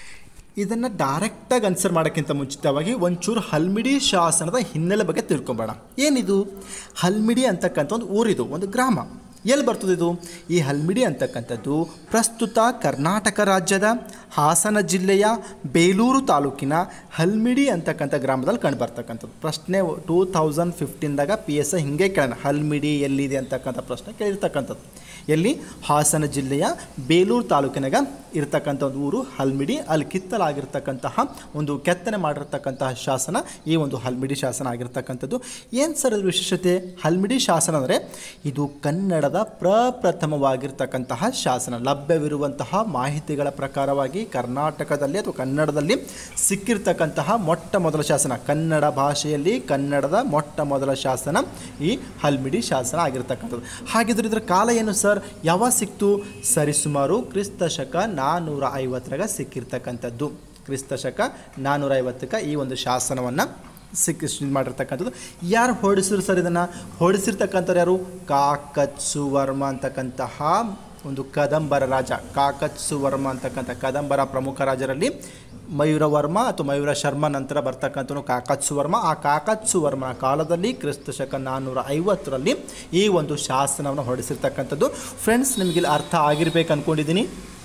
ಇದನ್ನು ಡೈರೆಕ್ಟಾಗಿ ಆನ್ಸರ್ ಮಾಡೋಕ್ಕಿಂತ ಮುಂಚಿತವಾಗಿ ಒಂಚೂರು ಹಲ್ಮಿಡಿ ಶಾಸನದ ಹಿನ್ನೆಲೆ ಬಗ್ಗೆ ತಿಳ್ಕೊಂಬೇಡ. ಏನಿದು ಹಲ್ಮಿಡಿ ಅಂತಕ್ಕಂಥ ಒಂದು ಊರಿದು, ಒಂದು ಗ್ರಾಮ. ಎಲ್ಲಿ ಬರ್ತದೆ ಇದು? ಈ ಹಲ್ಮಿಡಿ ಅಂತಕ್ಕಂಥದ್ದು ಪ್ರಸ್ತುತ ಕರ್ನಾಟಕ ರಾಜ್ಯದ ಹಾಸನ ಜಿಲ್ಲೆಯ ಬೇಲೂರು ತಾಲೂಕಿನ ಹಲ್ಮಿಡಿ ಅಂತಕ್ಕಂಥ ಗ್ರಾಮದಲ್ಲಿ ಕಂಡು ಬರ್ತಕ್ಕಂಥದ್ದು. ಪ್ರಶ್ನೆ ಟೂ ತೌಸಂಡ್ ಫಿಫ್ಟೀನ್ದಾಗ ಪಿ ಎಸ್ ಐ ಹಿಂಗೆ ಕೇಳೋಣ, ಹಲ್ಮಿಡಿ ಎಲ್ಲಿದೆ ಅಂತಕ್ಕಂಥ ಪ್ರಶ್ನೆ ಕೇಳಿರ್ತಕ್ಕಂಥದ್ದು. ಎಲ್ಲಿ? ಹಾಸನ ಜಿಲ್ಲೆಯ ಬೇಲೂರು ತಾಲೂಕಿನಾಗ ಇರ್ತಕ್ಕಂಥ ಒಂದು ಊರು ಹಲ್ಮಿಡಿ. ಅಲ್ಲಿ ಕಿತ್ತಲಾಗಿರ್ತಕ್ಕಂತಹ ಒಂದು ಕೆತ್ತನೆ ಮಾಡಿರ್ತಕ್ಕಂತಹ ಶಾಸನ ಈ ಒಂದು ಹಲ್ಮಿಡಿ ಶಾಸನ ಆಗಿರ್ತಕ್ಕಂಥದ್ದು. ಏನು ಸರ್ ಅದು ವಿಶೇಷತೆ? ಹಲ್ಮಿಡಿ ಶಾಸನ ಅಂದರೆ ಇದು ಕನ್ನಡದ ಪ್ರಪ್ರಥಮವಾಗಿರ್ತಕ್ಕಂತಹ ಶಾಸನ. ಲಭ್ಯವಿರುವಂತಹ ಮಾಹಿತಿಗಳ ಪ್ರಕಾರವಾಗಿ ಕರ್ನಾಟಕದಲ್ಲಿ ಅಥವಾ ಕನ್ನಡದಲ್ಲಿ ಸಿಕ್ಕಿರ್ತಕ್ಕಂತಹ ಮೊಟ್ಟ ಮೊದಲ ಶಾಸನ, ಕನ್ನಡ ಭಾಷೆಯಲ್ಲಿ ಕನ್ನಡದ ಮೊಟ್ಟ ಮೊದಲ ಶಾಸನ ಈ ಹಲ್ಮಿಡಿ ಶಾಸನ ಆಗಿರ್ತಕ್ಕಂಥದ್ದು. ಹಾಗಿದ್ರೆ ಇದರ ಕಾಲ ಏನು ಸರ್? ಯಾವಾಗ ಸಿಕ್ತು? ಸರಿಸುಮಾರು ಕ್ರಿಸ್ತ ಶಕ ನಾನ್ನೂರ ಐವತ್ತರಾಗ ಸಿಕ್ಕಿರ್ತಕ್ಕಂಥದ್ದು. ಕ್ರಿಸ್ತ ಶಕ ನಾನ್ನೂರ ಐವತ್ತಕ್ಕೆ ಈ ಒಂದು ಶಾಸನವನ್ನು ಸಿಕ್ಕಿ ಮಾಡಿರ್ತಕ್ಕಂಥದ್ದು. ಯಾರು ಹೊರಡಿಸಿದ್ರು ಸರ್ ಇದನ್ನು? ಹೊರಡಿಸಿರ್ತಕ್ಕಂಥವ್ರು ಯಾರು? ಕಾಕತ್ಸುವರ್ಮ ಅಂತಕ್ಕಂತಹ ಒಂದು ಕದಂಬರ ರಾಜ. ಕಾಕತ್ಸುವರ್ಮ ಅಂತಕ್ಕಂಥ ಕದಂಬರ ಪ್ರಮುಖ ರಾಜರಲ್ಲಿ ಮಯೂರವರ್ಮ ಅಥವಾ ಮಯೂರ ಶರ್ಮ ನಂತರ ಬರ್ತಕ್ಕಂಥವನು ಕಾಕತ್ಸುವರ್ಮ. ಆ ಕಾಕತ್ಸುವರ್ಮನ ಕಾಲದಲ್ಲಿ ಕ್ರಿಸ್ತ ಶಕ ನಾನ್ನೂರ ಐವತ್ತರಲ್ಲಿ ಈ ಒಂದು ಶಾಸನವನ್ನು ಹೊರಡಿಸಿರ್ತಕ್ಕಂಥದ್ದು. ಫ್ರೆಂಡ್ಸ್, ನಿಮಗಿಲ್ಲಿ ಅರ್ಥ ಆಗಿರ್ಬೇಕು ಅಂದ್ಕೊಂಡಿದ್ದೀನಿ,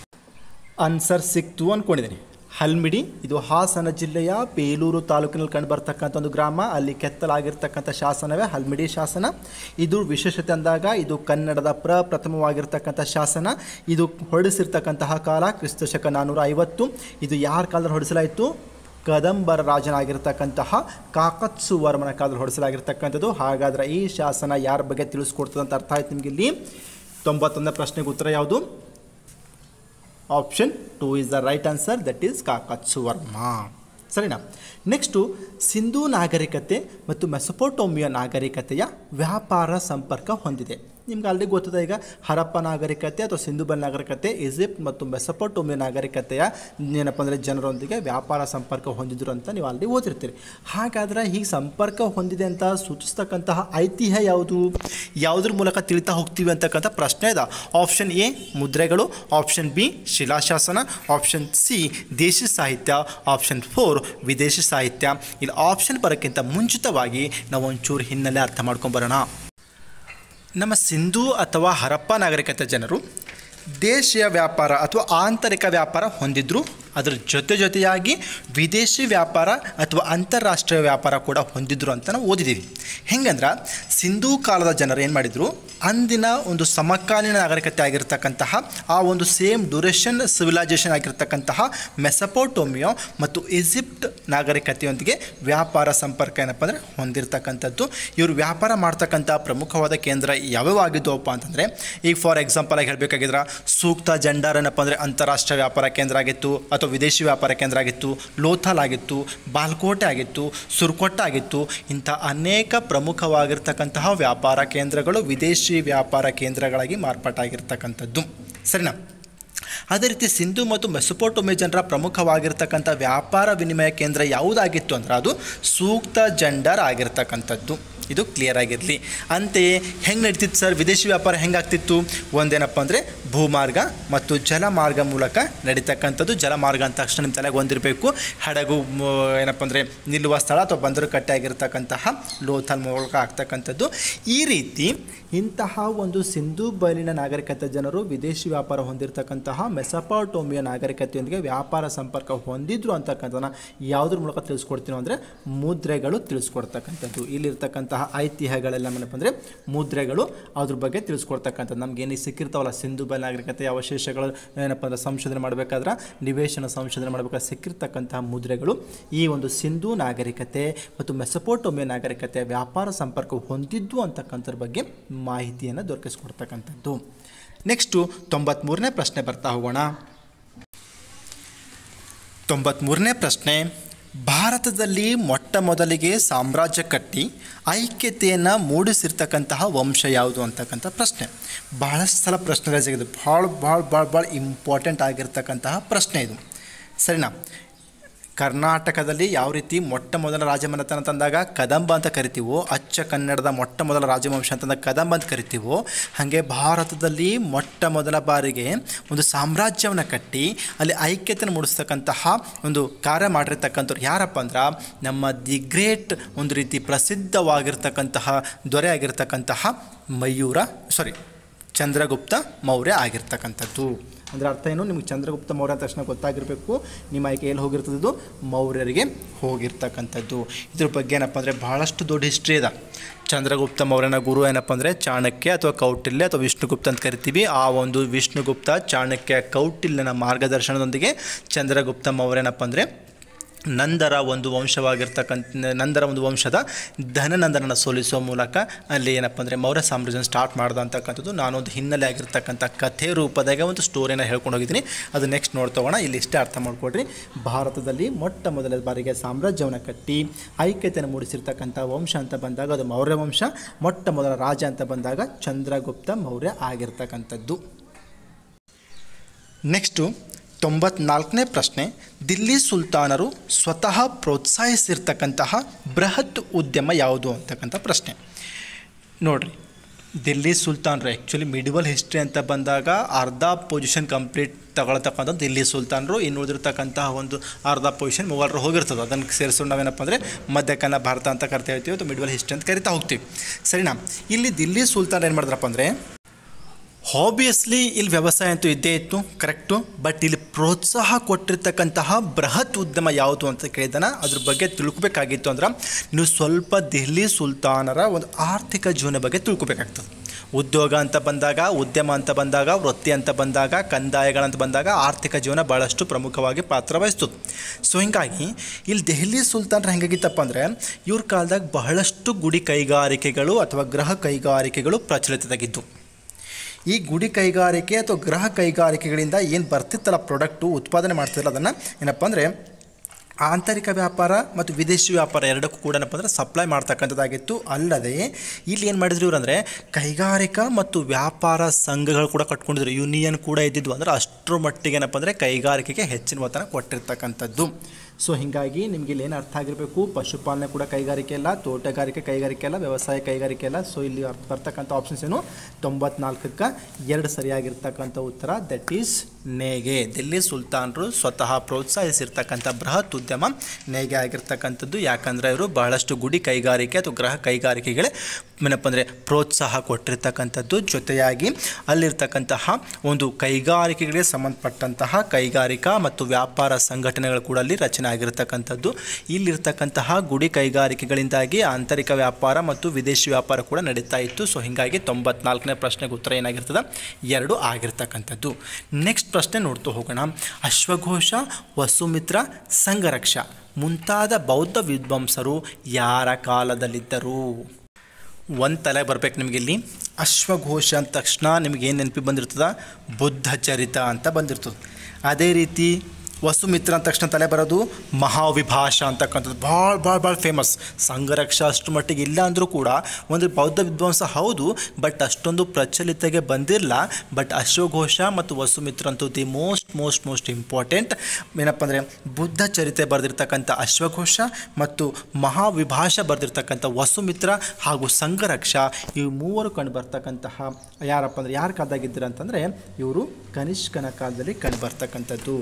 ಆನ್ಸರ್ ಸಿಕ್ತು ಅಂದ್ಕೊಂಡಿದ್ದೀನಿ. ಹಲ್ಮಿಡಿ ಇದು ಹಾಸನ ಜಿಲ್ಲೆಯ ಬೇಲೂರು ತಾಲೂಕಿನಲ್ಲಿ ಕಂಡು ಬರ್ತಕ್ಕಂಥ ಒಂದು ಗ್ರಾಮ. ಅಲ್ಲಿ ಕೆತ್ತಲಾಗಿರ್ತಕ್ಕಂಥ ಶಾಸನವೇ ಹಲ್ಮಿಡಿ ಶಾಸನ. ಇದು ವಿಶೇಷತೆ ಅಂದಾಗ ಇದು ಕನ್ನಡದ ಪ್ರಪ್ರಥಮವಾಗಿರ್ತಕ್ಕಂಥ ಶಾಸನ. ಇದು ಹೊರಡಿಸಿರ್ತಕ್ಕಂತಹ ಕಾಲ ಕ್ರಿಸ್ತ ಶಕ ನಾನ್ನೂರ ಐವತ್ತು. ಇದು ಯಾರ ಕಾಲದಲ್ಲಿ ಹೊರಡಿಸಲಾಯಿತು? ಕದಂಬರ ರಾಜನಾಗಿರ್ತಕ್ಕಂತಹ ಕಾಕತ್ಸುವರ್ಮನ ಕಾಲದಲ್ಲಿ ಹೊರಡಿಸಲಾಗಿರ್ತಕ್ಕಂಥದ್ದು. ಹಾಗಾದರೆ ಈ ಶಾಸನ ಯಾರ ಬಗ್ಗೆ ತಿಳಿಸ್ಕೊಡ್ತದೆ ಅಂತ ಅರ್ಥ ಆಯ್ತು ನಿಮಗೆ. ಇಲ್ಲಿ ತೊಂಬತ್ತೊಂದನೇ ಪ್ರಶ್ನೆಗೆ ಉತ್ತರ ಯಾವುದು? Option two is the right answer, that is Kakusthavarma. ಸರಿನಾ? ನೆಕ್ಸ್ಟು, ಸಿಂಧೂ ನಾಗರಿಕತೆ ಮತ್ತು ಮೆಸೊಪೊಟೇಮಿಯಾ ನಾಗರಿಕತೆಯ ವ್ಯಾಪಾರ ಸಂಪರ್ಕ ಹೊಂದಿದೆ. ನಿಮ್ಗೆ ಆಲ್ರೆಡಿ ಗೊತ್ತಿದೆ ಈಗ ಹರಪ್ಪ ನಾಗರಿಕತೆ ಅಥವಾ ಸಿಂಧು ಬಯಲು ನಾಗರಿಕತೆ ಈಜಿಪ್ಟ್ ಮತ್ತು ಮೆಸೊಪೊಟೇಮಿಯಾ ನಾಗರಿಕತೆಯ ಏನಪ್ಪ ಅಂದರೆ ಜನರೊಂದಿಗೆ ವ್ಯಾಪಾರ ಸಂಪರ್ಕ ಹೊಂದಿದ್ರು ಅಂತ ನೀವು ಆಲ್ರೆಡಿ ಓದಿರ್ತೀರಿ. ಹಾಗಾದರೆ ಹೀಗೆ ಸಂಪರ್ಕ ಹೊಂದಿದೆ ಅಂತ ಸೂಚಿಸ್ತಕ್ಕಂತಹ ಐತಿಹ್ಯ ಯಾವುದು, ಯಾವುದ್ರ ಮೂಲಕ ತಿಳಿತಾ ಹೋಗ್ತೀವಿ ಅಂತಕ್ಕಂಥ ಪ್ರಶ್ನೆ ಇದೆ. ಆಪ್ಷನ್ ಎ ಮುದ್ರೆಗಳು, ಆಪ್ಷನ್ ಬಿ ಶಿಲಾಶಾಸನ, ಆಪ್ಷನ್ ಸಿ ದೇಶಿ ಸಾಹಿತ್ಯ, ಆಪ್ಷನ್ ಫೋರ್ ವಿದೇಶಿ ಸಾಹಿತ್ಯ. ಇಲ್ಲಿ ಆಪ್ಷನ್ ಬರೋಕ್ಕಿಂತ ಮುಂಚಿತವಾಗಿ ನಾವು ಒಂಚೂರು ಹಿನ್ನೆಲೆ ಅರ್ಥ ಮಾಡ್ಕೊಂಬರೋಣ. ನಮ್ಮ ಸಿಂಧೂ ಅಥವಾ ಹರಪ್ಪ ನಾಗರಿಕತೆ ಜನರು ದೇಶೀಯ ವ್ಯಾಪಾರ ಅಥವಾ ಆಂತರಿಕ ವ್ಯಾಪಾರ ಹೊಂದಿದ್ರು. ಅದರ ಜೊತೆ ಜೊತೆಯಾಗಿ ವಿದೇಶಿ ವ್ಯಾಪಾರ ಅಥವಾ ಅಂತಾರಾಷ್ಟ್ರೀಯ ವ್ಯಾಪಾರ ಕೂಡ ಹೊಂದಿದ್ರು ಅಂತ ನಾವು ಓದಿದ್ದೀವಿ. ಹೆಂಗಂದ್ರೆ ಸಿಂಧೂ ಕಾಲದ ಜನರು ಏನು ಮಾಡಿದರು, ಅಂದಿನ ಒಂದು ಸಮಕಾಲೀನ ನಾಗರಿಕತೆ ಆಗಿರ್ತಕ್ಕಂತಹ ಆ ಒಂದು ಸೇಮ್ ಡ್ಯೂರೇಷನ್ ಸಿವಿಲೈಸೇಷನ್ ಆಗಿರ್ತಕ್ಕಂತಹ ಮೆಸೊಪೊಟೇಮಿಯಾ ಮತ್ತು ಈಜಿಪ್ಟ್ ನಾಗರಿಕತೆಯೊಂದಿಗೆ ವ್ಯಾಪಾರ ಸಂಪರ್ಕ ಏನಪ್ಪ ಅಂದರೆ ಹೊಂದಿರತಕ್ಕಂಥದ್ದು. ಇವರು ವ್ಯಾಪಾರ ಮಾಡ್ತಕ್ಕಂಥ ಪ್ರಮುಖವಾದ ಕೇಂದ್ರ ಯಾವ್ಯಾವ ಆಗಿದ್ದವಪ್ಪ ಅಂತಂದರೆ, ಈಗ ಫಾರ್ ಎಕ್ಸಾಂಪಲ್ ಆಗಿ ಹೇಳಬೇಕಾಗಿದ್ರೆ ಸೂಕ್ತ ಜಂಡಾರ್ ಏನಪ್ಪ ಅಂದರೆ ಅಂತಾರಾಷ್ಟ್ರೀಯ ವ್ಯಾಪಾರ ಕೇಂದ್ರ ಆಗಿತ್ತು ಅಥವಾ ವಿದೇಶಿ ವ್ಯಾಪಾರ ಕೇಂದ್ರ ಆಗಿತ್ತು, ಲೋಥಾಲ್ ಆಗಿತ್ತು, ಬಾಲ್ಕೋಟೆ ಆಗಿತ್ತು, ಸುರ್ಕೋಟ ಆಗಿತ್ತು. ಇಂಥ ಅನೇಕ ಪ್ರಮುಖವಾಗಿರ್ತಕ್ಕಂತಹ ವ್ಯಾಪಾರ ಕೇಂದ್ರಗಳು ವಿದೇಶಿ ವ್ಯಾಪಾರ ಕೇಂದ್ರಗಳಾಗಿ ಮಾರ್ಪಾಟಾಗಿರ್ತಕ್ಕಂಥದ್ದು. ಸರಿನಾ? ಅದೇ ರೀತಿ ಸಿಂಧು ಮತ್ತು ಮೆಸೊಪೊಟೇಮಿಯಾ ಜನರ ಪ್ರಮುಖವಾಗಿರ್ತಕ್ಕಂಥ ವ್ಯಾಪಾರ ವಿನಿಮಯ ಕೇಂದ್ರ ಯಾವುದಾಗಿತ್ತು ಅಂದ್ರೆ ಅದು ಸೂಕ್ತ ಜಂಡಾರ್ ಆಗಿರ್ತಕ್ಕಂಥದ್ದು. ಇದು ಕ್ಲಿಯರ್ ಆಗಿರಲಿ. ಅಂತೆಯೇ ಹೆಂಗೆ ನಡೀತಿತ್ತು ಸರ್ ವಿದೇಶಿ ವ್ಯಾಪಾರ ಹೆಂಗಾಗ್ತಿತ್ತು? ಒಂದೇನಪ್ಪ ಅಂದರೆ ಭೂಮಾರ್ಗ ಮತ್ತು ಜಲಮಾರ್ಗ ಮೂಲಕ ನಡೀತಕ್ಕಂಥದ್ದು. ಜಲಮಾರ್ಗ ಅಂತ ತಕ್ಷಣ ನಿಮ್ಮ ತಲೆಗೆ ಹೊಂದಿರಬೇಕು ಹಡಗು ಏನಪ್ಪ ಅಂದರೆ ನಿಲ್ಲುವ ಸ್ಥಳ ಅಥವಾ ಬಂದರು ಕಟ್ಟೆ ಆಗಿರ್ತಕ್ಕಂತಹ ಲೋಥಾಲ್ ಮೂಲಕ ಆಗ್ತಕ್ಕಂಥದ್ದು. ಈ ರೀತಿ ಇಂತಹ ಒಂದು ಸಿಂಧೂ ಬಯಲಿನ ನಾಗರಿಕತೆ ಜನರು ವಿದೇಶಿ ವ್ಯಾಪಾರ ಹೊಂದಿರತಕ್ಕಂತಹ ಮೆಸೊಪೊಟೇಮಿಯಾ ನಾಗರಿಕತೆಯೊಂದಿಗೆ ವ್ಯಾಪಾರ ಸಂಪರ್ಕ ಹೊಂದಿದ್ರು ಅಂತಕ್ಕಂಥದ್ದನ್ನು ಯಾವುದ್ರ ಮೂಲಕ ತಿಳಿಸ್ಕೊಡ್ತೀನೋ ಅಂದರೆ ಮುದ್ರೆಗಳು ತಿಳಿಸ್ಕೊಡ್ತಕ್ಕಂಥದ್ದು. ಇಲ್ಲಿರ್ತಕ್ಕಂಥ ಐತಿಹ್ಯಗಳೆಲ್ಲ ಏನಪ್ಪ ಅಂದರೆ ಮುದ್ರೆಗಳು ಅದ್ರ ಬಗ್ಗೆ ತಿಳಿಸ್ಕೊಡ್ತಕ್ಕಂಥದ್ದು. ನಮ್ಗೆ ಏನಿಗೆ ಸಿಕ್ಕಿರ್ತಾವಲ್ಲ ಸಿಂಧು ಬಯಲು ನಾಗರಿಕತೆಯ ಅವಶೇಷಗಳು ಏನಪ್ಪ ಅಂದರೆ ಸಂಶೋಧನೆ ಮಾಡಬೇಕಾದ್ರೆ ನಿವೇಶನ ಸಂಶೋಧನೆ ಮಾಡಬೇಕಾದ್ರೆ ಸಿಕ್ಕಿರ್ತಕ್ಕಂತಹ ಮುದ್ರೆಗಳು ಈ ಒಂದು ಸಿಂಧೂ ನಾಗರಿಕತೆ ಮತ್ತು ಮೆಸೊಪೊಟೇಮಿಯಾ ನಾಗರಿಕತೆಯ ವ್ಯಾಪಾರ ಸಂಪರ್ಕ ಹೊಂದಿದ್ದು ಅಂತಕ್ಕಂಥದ್ರ ಬಗ್ಗೆ ಮಾಹಿತಿಯನ್ನು ದೊರಕಿಸ್ಕೊಡ್ತಕ್ಕಂಥದ್ದು. ನೆಕ್ಸ್ಟು ತೊಂಬತ್ತ್ಮೂರನೇ ಪ್ರಶ್ನೆ ಬರ್ತಾ ಹೋಗೋಣ. ತೊಂಬತ್ತ್ಮೂರನೇ ಪ್ರಶ್ನೆ, ಭಾರತದಲ್ಲಿ ಮೊಟ್ಟ ಮೊದಲಿಗೆ ಸಾಮ್ರಾಜ್ಯ ಕಟ್ಟಿ ಐಕ್ಯತೆಯನ್ನು ಮೂಡಿಸಿರ್ತಕ್ಕಂತಹ ವಂಶ ಯಾವುದು ಅಂತಕ್ಕಂಥ ಪ್ರಶ್ನೆ. ಭಾಳಷ್ಟು ಸಲ ಪ್ರಶ್ನೆ ರಚಿಸಿದೆ. ಭಾಳ ಭಾಳ ಭಾಳ ಭಾಳ ಇಂಪಾರ್ಟೆಂಟ್ ಆಗಿರ್ತಕ್ಕಂತಹ ಪ್ರಶ್ನೆ ಇದು. ಸರಿನಾ? ಕರ್ನಾಟಕದಲ್ಲಿ ಯಾವ ರೀತಿ ಮೊಟ್ಟ ಮೊದಲ ರಾಜಮನೆತನ ತಂದಾಗ ಕದಂಬ ಅಂತ ಕರಿತೀವೋ, ಅಚ್ಚ ಕನ್ನಡದ ಮೊಟ್ಟ ಮೊದಲ ರಾಜವಂಶ ಅಂತಂದಾಗ ಕದಂಬ ಅಂತ ಕರಿತೀವೋ, ಹಾಗೆ ಭಾರತದಲ್ಲಿ ಮೊಟ್ಟ ಮೊದಲ ಬಾರಿಗೆ ಒಂದು ಸಾಮ್ರಾಜ್ಯವನ್ನು ಕಟ್ಟಿ ಅಲ್ಲಿ ಐಕ್ಯತೆಯನ್ನು ಮೂಡಿಸ್ತಕ್ಕಂತಹ ಒಂದು ಕಾರ್ಯ ಮಾಡಿರ್ತಕ್ಕಂಥವ್ರು ಯಾರಪ್ಪ ಅಂದ್ರೆ ನಮ್ಮ ದಿ ಗ್ರೇಟ್ ಒಂದು ರೀತಿ ಪ್ರಸಿದ್ಧವಾಗಿರ್ತಕ್ಕಂತಹ ದೊರೆ ಆಗಿರ್ತಕ್ಕಂತಹ ಮಯೂರ ಸಾರಿ ಚಂದ್ರಗುಪ್ತ ಮೌರ್ಯ ಆಗಿರ್ತಕ್ಕಂಥದ್ದು. ಅಂದರೆ ಅರ್ಥ ಏನು, ನಿಮಗೆ ಚಂದ್ರಗುಪ್ತ ಮೌರ್ಯ ಅಂತ ತಕ್ಷಣ ಗೊತ್ತಾಗಿರಬೇಕು ನಿಮ್ಮ ಆಯ್ಕೆ ಎಲ್ಲಿ ಹೋಗಿರ್ತದ್ದು, ಮೌರ್ಯರಿಗೆ ಹೋಗಿರ್ತಕ್ಕಂಥದ್ದು. ಇದ್ರ ಬಗ್ಗೆ ಏನಪ್ಪ ಅಂದರೆ ಭಾಳಷ್ಟು ದೊಡ್ಡ ಹಿಸ್ಟ್ರಿ ಇದೆ. ಚಂದ್ರಗುಪ್ತ ಮೌರ್ಯನ ಗುರು ಏನಪ್ಪ ಅಂದರೆ ಚಾಣಕ್ಯ ಅಥವಾ ಕೌಟಿಲ್ಯ ಅಥವಾ ವಿಷ್ಣುಗುಪ್ತ ಅಂತ ಕರಿತೀವಿ. ಆ ಒಂದು ವಿಷ್ಣುಗುಪ್ತ ಚಾಣಕ್ಯ ಕೌಟಿಲ್ಯನ ಮಾರ್ಗದರ್ಶನದೊಂದಿಗೆ ಚಂದ್ರಗುಪ್ತ ಮೌರ್ಯನಪ್ಪ ಅಂದರೆ ನಂದರ ಒಂದು ವಂಶವಾಗಿರ್ತಕ್ಕಂಥ ನಂದರ ಒಂದು ವಂಶದ ಧನನಂದನನ್ನು ಸೋಲಿಸುವ ಮೂಲಕ ಅಲ್ಲಿ ಏನಪ್ಪ ಅಂದರೆ ಮೌರ್ಯ ಸಾಮ್ರಾಜ್ಯನ ಸ್ಟಾರ್ಟ್ ಮಾಡ್ದ ಅಂತಕ್ಕಂಥದ್ದು ನಾನೊಂದು ಹಿನ್ನೆಲೆ ಆಗಿರ್ತಕ್ಕಂಥ ಕಥೆ ರೂಪದಾಗ ಒಂದು ಸ್ಟೋರಿನ ಹೇಳ್ಕೊಂಡು ಹೋಗಿದ್ದೀನಿ. ಅದು ನೆಕ್ಸ್ಟ್ ನೋಡ್ತೋಗೋಣ. ಇಲ್ಲಿ ಇಷ್ಟೇ ಅರ್ಥ ಮಾಡ್ಕೊಡ್ರಿ. ಭಾರತದಲ್ಲಿ ಮೊಟ್ಟ ಮೊದಲ ಬಾರಿಗೆ ಸಾಮ್ರಾಜ್ಯವನ್ನು ಕಟ್ಟಿ ಐಕ್ಯತೆಯನ್ನು ಮೂಡಿಸಿರ್ತಕ್ಕಂಥ ವಂಶ ಅಂತ ಬಂದಾಗ ಅದು ಮೌರ್ಯ ವಂಶ. ಮೊಟ್ಟ ಮೊದಲ ರಾಜ ಅಂತ ಬಂದಾಗ ಚಂದ್ರಗುಪ್ತ ಮೌರ್ಯ ಆಗಿರ್ತಕ್ಕಂಥದ್ದು. ನೆಕ್ಸ್ಟು ತೊಂಬತ್ನಾಲ್ಕನೇ ಪ್ರಶ್ನೆ, ದಿಲ್ಲಿ ಸುಲ್ತಾನರು ಸ್ವತಃ ಪ್ರೋತ್ಸಾಹಿಸಿರ್ತಕ್ಕಂತಹ ಬೃಹತ್ ಉದ್ಯಮ ಯಾವುದು ಅಂತಕ್ಕಂಥ ಪ್ರಶ್ನೆ. ನೋಡಿರಿ, ದಿಲ್ಲಿ ಸುಲ್ತಾನರು ಆ್ಯಕ್ಚುಲಿ ಮಿಡಿವಲ್ ಹಿಸ್ಟ್ರಿ ಅಂತ ಬಂದಾಗ ಅರ್ಧ ಪೊಸಿಷನ್ ಕಂಪ್ಲೀಟ್ ತಗೊಳ್ತಕ್ಕಂಥ ದಿಲ್ಲಿ ಸುಲ್ತಾನರು. ಇನ್ನು ಉಳಿದಿರ್ತಕ್ಕಂತಹ ಒಂದು ಅರ್ಧ ಪೊಸಿಷನ್ ಮೊಘಲರು ಹೋಗಿರ್ತದೆ. ಅದನ್ನು ಸೇರಿಸ್ಕೊಂಡು ನಾವೇನಪ್ಪ ಅಂದರೆ ಮಧ್ಯಕಾಲ ಭಾರತ ಅಂತ ಕರಿತಾ ಇರ್ತೀವಿ ಅಥವಾ ಮಿಡಿವಲ್ ಹಿಸ್ಟ್ರಿ ಅಂತ ಕರಿತಾ ಹೋಗ್ತೀವಿ. ಸರಿನಾ? ಇಲ್ಲಿ ದಿಲ್ಲಿ ಸುಲ್ತಾನ್ ಏನು ಮಾಡಿದ್ರಪ್ಪ ಅಂದರೆ ಆಬ್ವಿಯಸ್ಲಿ ಇಲ್ಲಿ ವ್ಯವಸಾಯ ಅಂತೂ ಇದ್ದೇ ಇತ್ತು, ಕರೆಕ್ಟು. ಬಟ್ ಇಲ್ಲಿ ಪ್ರೋತ್ಸಾಹ ಕೊಟ್ಟಿರ್ತಕ್ಕಂತಹ ಬೃಹತ್ ಉದ್ಯಮ ಯಾವುದು ಅಂತ ಕೇಳಿದಾನ ಅದ್ರ ಬಗ್ಗೆ ತಿಳ್ಕೊಬೇಕಾಗಿತ್ತು ಅಂದ್ರೆ ನೀವು ಸ್ವಲ್ಪ ದೆಹಲಿ ಸುಲ್ತಾನರ ಒಂದು ಆರ್ಥಿಕ ಜೀವನ ಬಗ್ಗೆ ತಿಳ್ಕೊಬೇಕಾಗ್ತದೆ. ಉದ್ಯೋಗ ಅಂತ ಬಂದಾಗ, ಉದ್ಯಮ ಅಂತ ಬಂದಾಗ, ವೃತ್ತಿ ಅಂತ ಬಂದಾಗ, ಕಂದಾಯಗಳಂತ ಬಂದಾಗ ಆರ್ಥಿಕ ಜೀವನ ಭಾಳಷ್ಟು ಪ್ರಮುಖವಾಗಿ ಪಾತ್ರ ವಹಿಸ್ತದೆ. ಸೊ ಹೀಗಾಗಿ ಇಲ್ಲಿ ದೆಹಲಿ ಸುಲ್ತಾನರು ಹೆಂಗಾಗಿತ್ತಪ್ಪ ಅಂದರೆ ಇವ್ರ ಕಾಲದಾಗ ಬಹಳಷ್ಟು ಗುಡಿ ಕೈಗಾರಿಕೆಗಳು ಅಥವಾ ಗೃಹ ಕೈಗಾರಿಕೆಗಳು ಪ್ರಚಲಿತದಾಗಿದ್ದು. ಈ ಗುಡಿ ಕೈಗಾರಿಕೆ ಅಥವಾ ಗೃಹ ಕೈಗಾರಿಕೆಗಳಿಂದ ಏನು ಬರ್ತಿತ್ತಲ್ಲ ಪ್ರಾಡಕ್ಟು ಉತ್ಪಾದನೆ ಮಾಡ್ತಿರಲ್ಲ ಅದನ್ನು ಏನಪ್ಪ ಅಂದರೆ ಆಂತರಿಕ ವ್ಯಾಪಾರ ಮತ್ತು ವಿದೇಶಿ ವ್ಯಾಪಾರ ಎರಡಕ್ಕೂ ಕೂಡ ಏನಪ್ಪ ಅಂದರೆ ಸಪ್ಲೈ ಮಾಡ್ತಕ್ಕಂಥದ್ದಾಗಿತ್ತು. ಅಲ್ಲದೆ ಇಲ್ಲಿ ಏನು ಮಾಡಿದ್ರು ಇವರು ಅಂದರೆ ಕೈಗಾರಿಕಾ ಮತ್ತು ವ್ಯಾಪಾರ ಸಂಘಗಳು ಕೂಡ ಕಟ್ಕೊಂಡಿದ್ರು, ಯೂನಿಯನ್ ಕೂಡ ಇದ್ದಿದ್ವು. ಅಂದರೆ ಅಷ್ಟರ ಮಟ್ಟಿಗೆ ಏನಪ್ಪ ಅಂದರೆ ಕೈಗಾರಿಕೆಗೆ ಹೆಚ್ಚಿನ ಒತ್ತನ್ನು ಕೊಟ್ಟಿರ್ತಕ್ಕಂಥದ್ದು. ಸೊ ಹೀಗಾಗಿ ನಿಮಗೆ ಇಲ್ಲಿ ಏನು ಅರ್ಥ ಆಗಿರಬೇಕು, ಪಶುಪಾಲನೆ ಕೂಡ ಕೈಗಾರಿಕೆ ಅಲ್ಲ, ತೋಟಗಾರಿಕೆ ಕೈಗಾರಿಕೆ ಅಲ್ಲ, ವ್ಯವಸಾಯ ಕೈಗಾರಿಕೆ ಅಲ್ಲ. ಸೊ ಇಲ್ಲಿ ಅರ್ಥ ಬರ್ತಕ್ಕಂಥ ಆಪ್ಷನ್ಸ್ ಏನು, ತೊಂಬತ್ನಾಲ್ಕಕ್ಕೆ ಎರಡು ಸರಿಯಾಗಿರ್ತಕ್ಕಂಥ ಉತ್ತರ, ದಟ್ ಈಸ್ ನೇಯ್ಗೆ. ದಿಲ್ಲಿ ಸುಲ್ತಾನರು ಸ್ವತಃ ಪ್ರೋತ್ಸಾಹಿಸಿರ್ತಕ್ಕಂಥ ಬೃಹತ್ ಉದ್ಯಮ ನೇಯ್ಗೆ ಆಗಿರ್ತಕ್ಕಂಥದ್ದು. ಯಾಕಂದರೆ ಇವರು ಬಹಳಷ್ಟು ಗುಡಿ ಕೈಗಾರಿಕೆ ಅಥವಾ ಗೃಹ ಕೈಗಾರಿಕೆಗಳೇ ಏನಪ್ಪ ಅಂದರೆ ಪ್ರೋತ್ಸಾಹ ಕೊಟ್ಟಿರ್ತಕ್ಕಂಥದ್ದು. ಜೊತೆಯಾಗಿ ಅಲ್ಲಿರ್ತಕ್ಕಂತಹ ಒಂದು ಕೈಗಾರಿಕೆಗಳಿಗೆ ಸಂಬಂಧಪಟ್ಟಂತಹ ಕೈಗಾರಿಕಾ ಮತ್ತು ವ್ಯಾಪಾರ ಸಂಘಟನೆಗಳು ಕೂಡ ಅಲ್ಲಿ ರಚನೆ ಆಗಿರ್ತಕ್ಕಂಥದ್ದು. ಇಲ್ಲಿರ್ತಕ್ಕಂತಹ ಗುಡಿ ಕೈಗಾರಿಕೆಗಳಿಂದಾಗಿ ಆಂತರಿಕ ವ್ಯಾಪಾರ ಮತ್ತು ವಿದೇಶಿ ವ್ಯಾಪಾರ ಕೂಡ ನಡೀತಾ ಇತ್ತು. ಸೊ ಹೀಗಾಗಿ ತೊಂಬತ್ನಾಲ್ಕನೇ ಪ್ರಶ್ನೆಗೆ ಉತ್ತರ ಏನಾಗಿರ್ತದೆ, ಎರಡು ಆಗಿರ್ತಕ್ಕಂಥದ್ದು. ನೆಕ್ಸ್ಟ್ ಪ್ರಶ್ನೆ ನೋಡ್ತಾ ಹೋಗೋಣ. ಅಶ್ವಘೋಷ, ವಸುಮಿತ್ರ, ಸಂಘರಕ್ಷ ಮುಂತಾದ ಬೌದ್ಧ ವಿದ್ವಾಂಸರು ಯಾರ ಕಾಲದಲ್ಲಿದ್ದರು? ಒಂದು ತಲೆ ಬರ್ಬೇಕು ನಿಮಗೆ ಇಲ್ಲಿ. ಅಶ್ವಘೋಷ ಅಂದ ತಕ್ಷಣ ನಿಮಗೆ ಏನು ನೆನಪಿ ಬಂದಿರ್ತದೆ, ಬುದ್ಧ ಚರಿತ ಅಂತ ಬಂದಿರ್ತದೆ. ಅದೇ ರೀತಿ ವಸುಮಿತ್ರ ಅಂದ ತಕ್ಷಣ ತಲೆ ಬರೋದು ಮಹಾವಿಭಾಷ ಅಂತಕ್ಕಂಥದ್ದು, ಭಾಳ ಭಾಳ ಭಾಳ ಫೇಮಸ್. ಸಂಘರಕ್ಷ ಅಷ್ಟು ಮಟ್ಟಿಗೆ ಇಲ್ಲ ಅಂದರೂ ಕೂಡ ಒಂದು ಬೌದ್ಧ ವಿದ್ವಾಂಸ ಹೌದು, ಬಟ್ ಅಷ್ಟೊಂದು ಪ್ರಚಲಿತಗೆ ಬಂದಿರಲ್ಲ. ಬಟ್ ಅಶ್ವಘೋಷ ಮತ್ತು ವಸುಮಿತ್ರ ಅಂತೂ the most most most important. ಏನಪ್ಪ ಅಂದರೆ ಬುದ್ಧ ಚರಿತೆ ಬರೆದಿರ್ತಕ್ಕಂಥ ಅಶ್ವಘೋಷ ಮತ್ತು ಮಹಾವಿಭಾಷ ಬರೆದಿರ್ತಕ್ಕಂಥ ವಸುಮಿತ್ರ ಹಾಗೂ ಸಂಘರಕ್ಷ, ಇವು ಮೂವರು ಕಂಡು ಬರ್ತಕ್ಕಂತಹ ಯಾರಪ್ಪ ಅಂದರೆ ಯಾರ ಕಾಲದಾಗಿದ್ದೀರ ಅಂತಂದರೆ ಇವರು ಕನಿಷ್ಕನ ಕಾಲದಲ್ಲಿ ಕಂಡು ಬರ್ತಕ್ಕಂಥದ್ದು.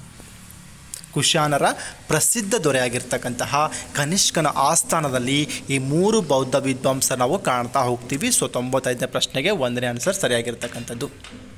ಕುಶಾನರ ಪ್ರಸಿದ್ಧ ದೊರೆಯಾಗಿರ್ತಕ್ಕಂತಹ ಕನಿಷ್ಕನ ಆಸ್ಥಾನದಲ್ಲಿ ಈ ಮೂರು ಬೌದ್ಧ ವಿದ್ವಾಂಸ ನಾವು ಕಾಣ್ತಾ ಹೋಗ್ತೀವಿ. ಸೊ ತೊಂಬತ್ತೈದನೇ ಪ್ರಶ್ನೆಗೆ ಒಂದನೇ ಆನ್ಸರ್ ಸರಿಯಾಗಿರ್ತಕ್ಕಂಥದ್ದು.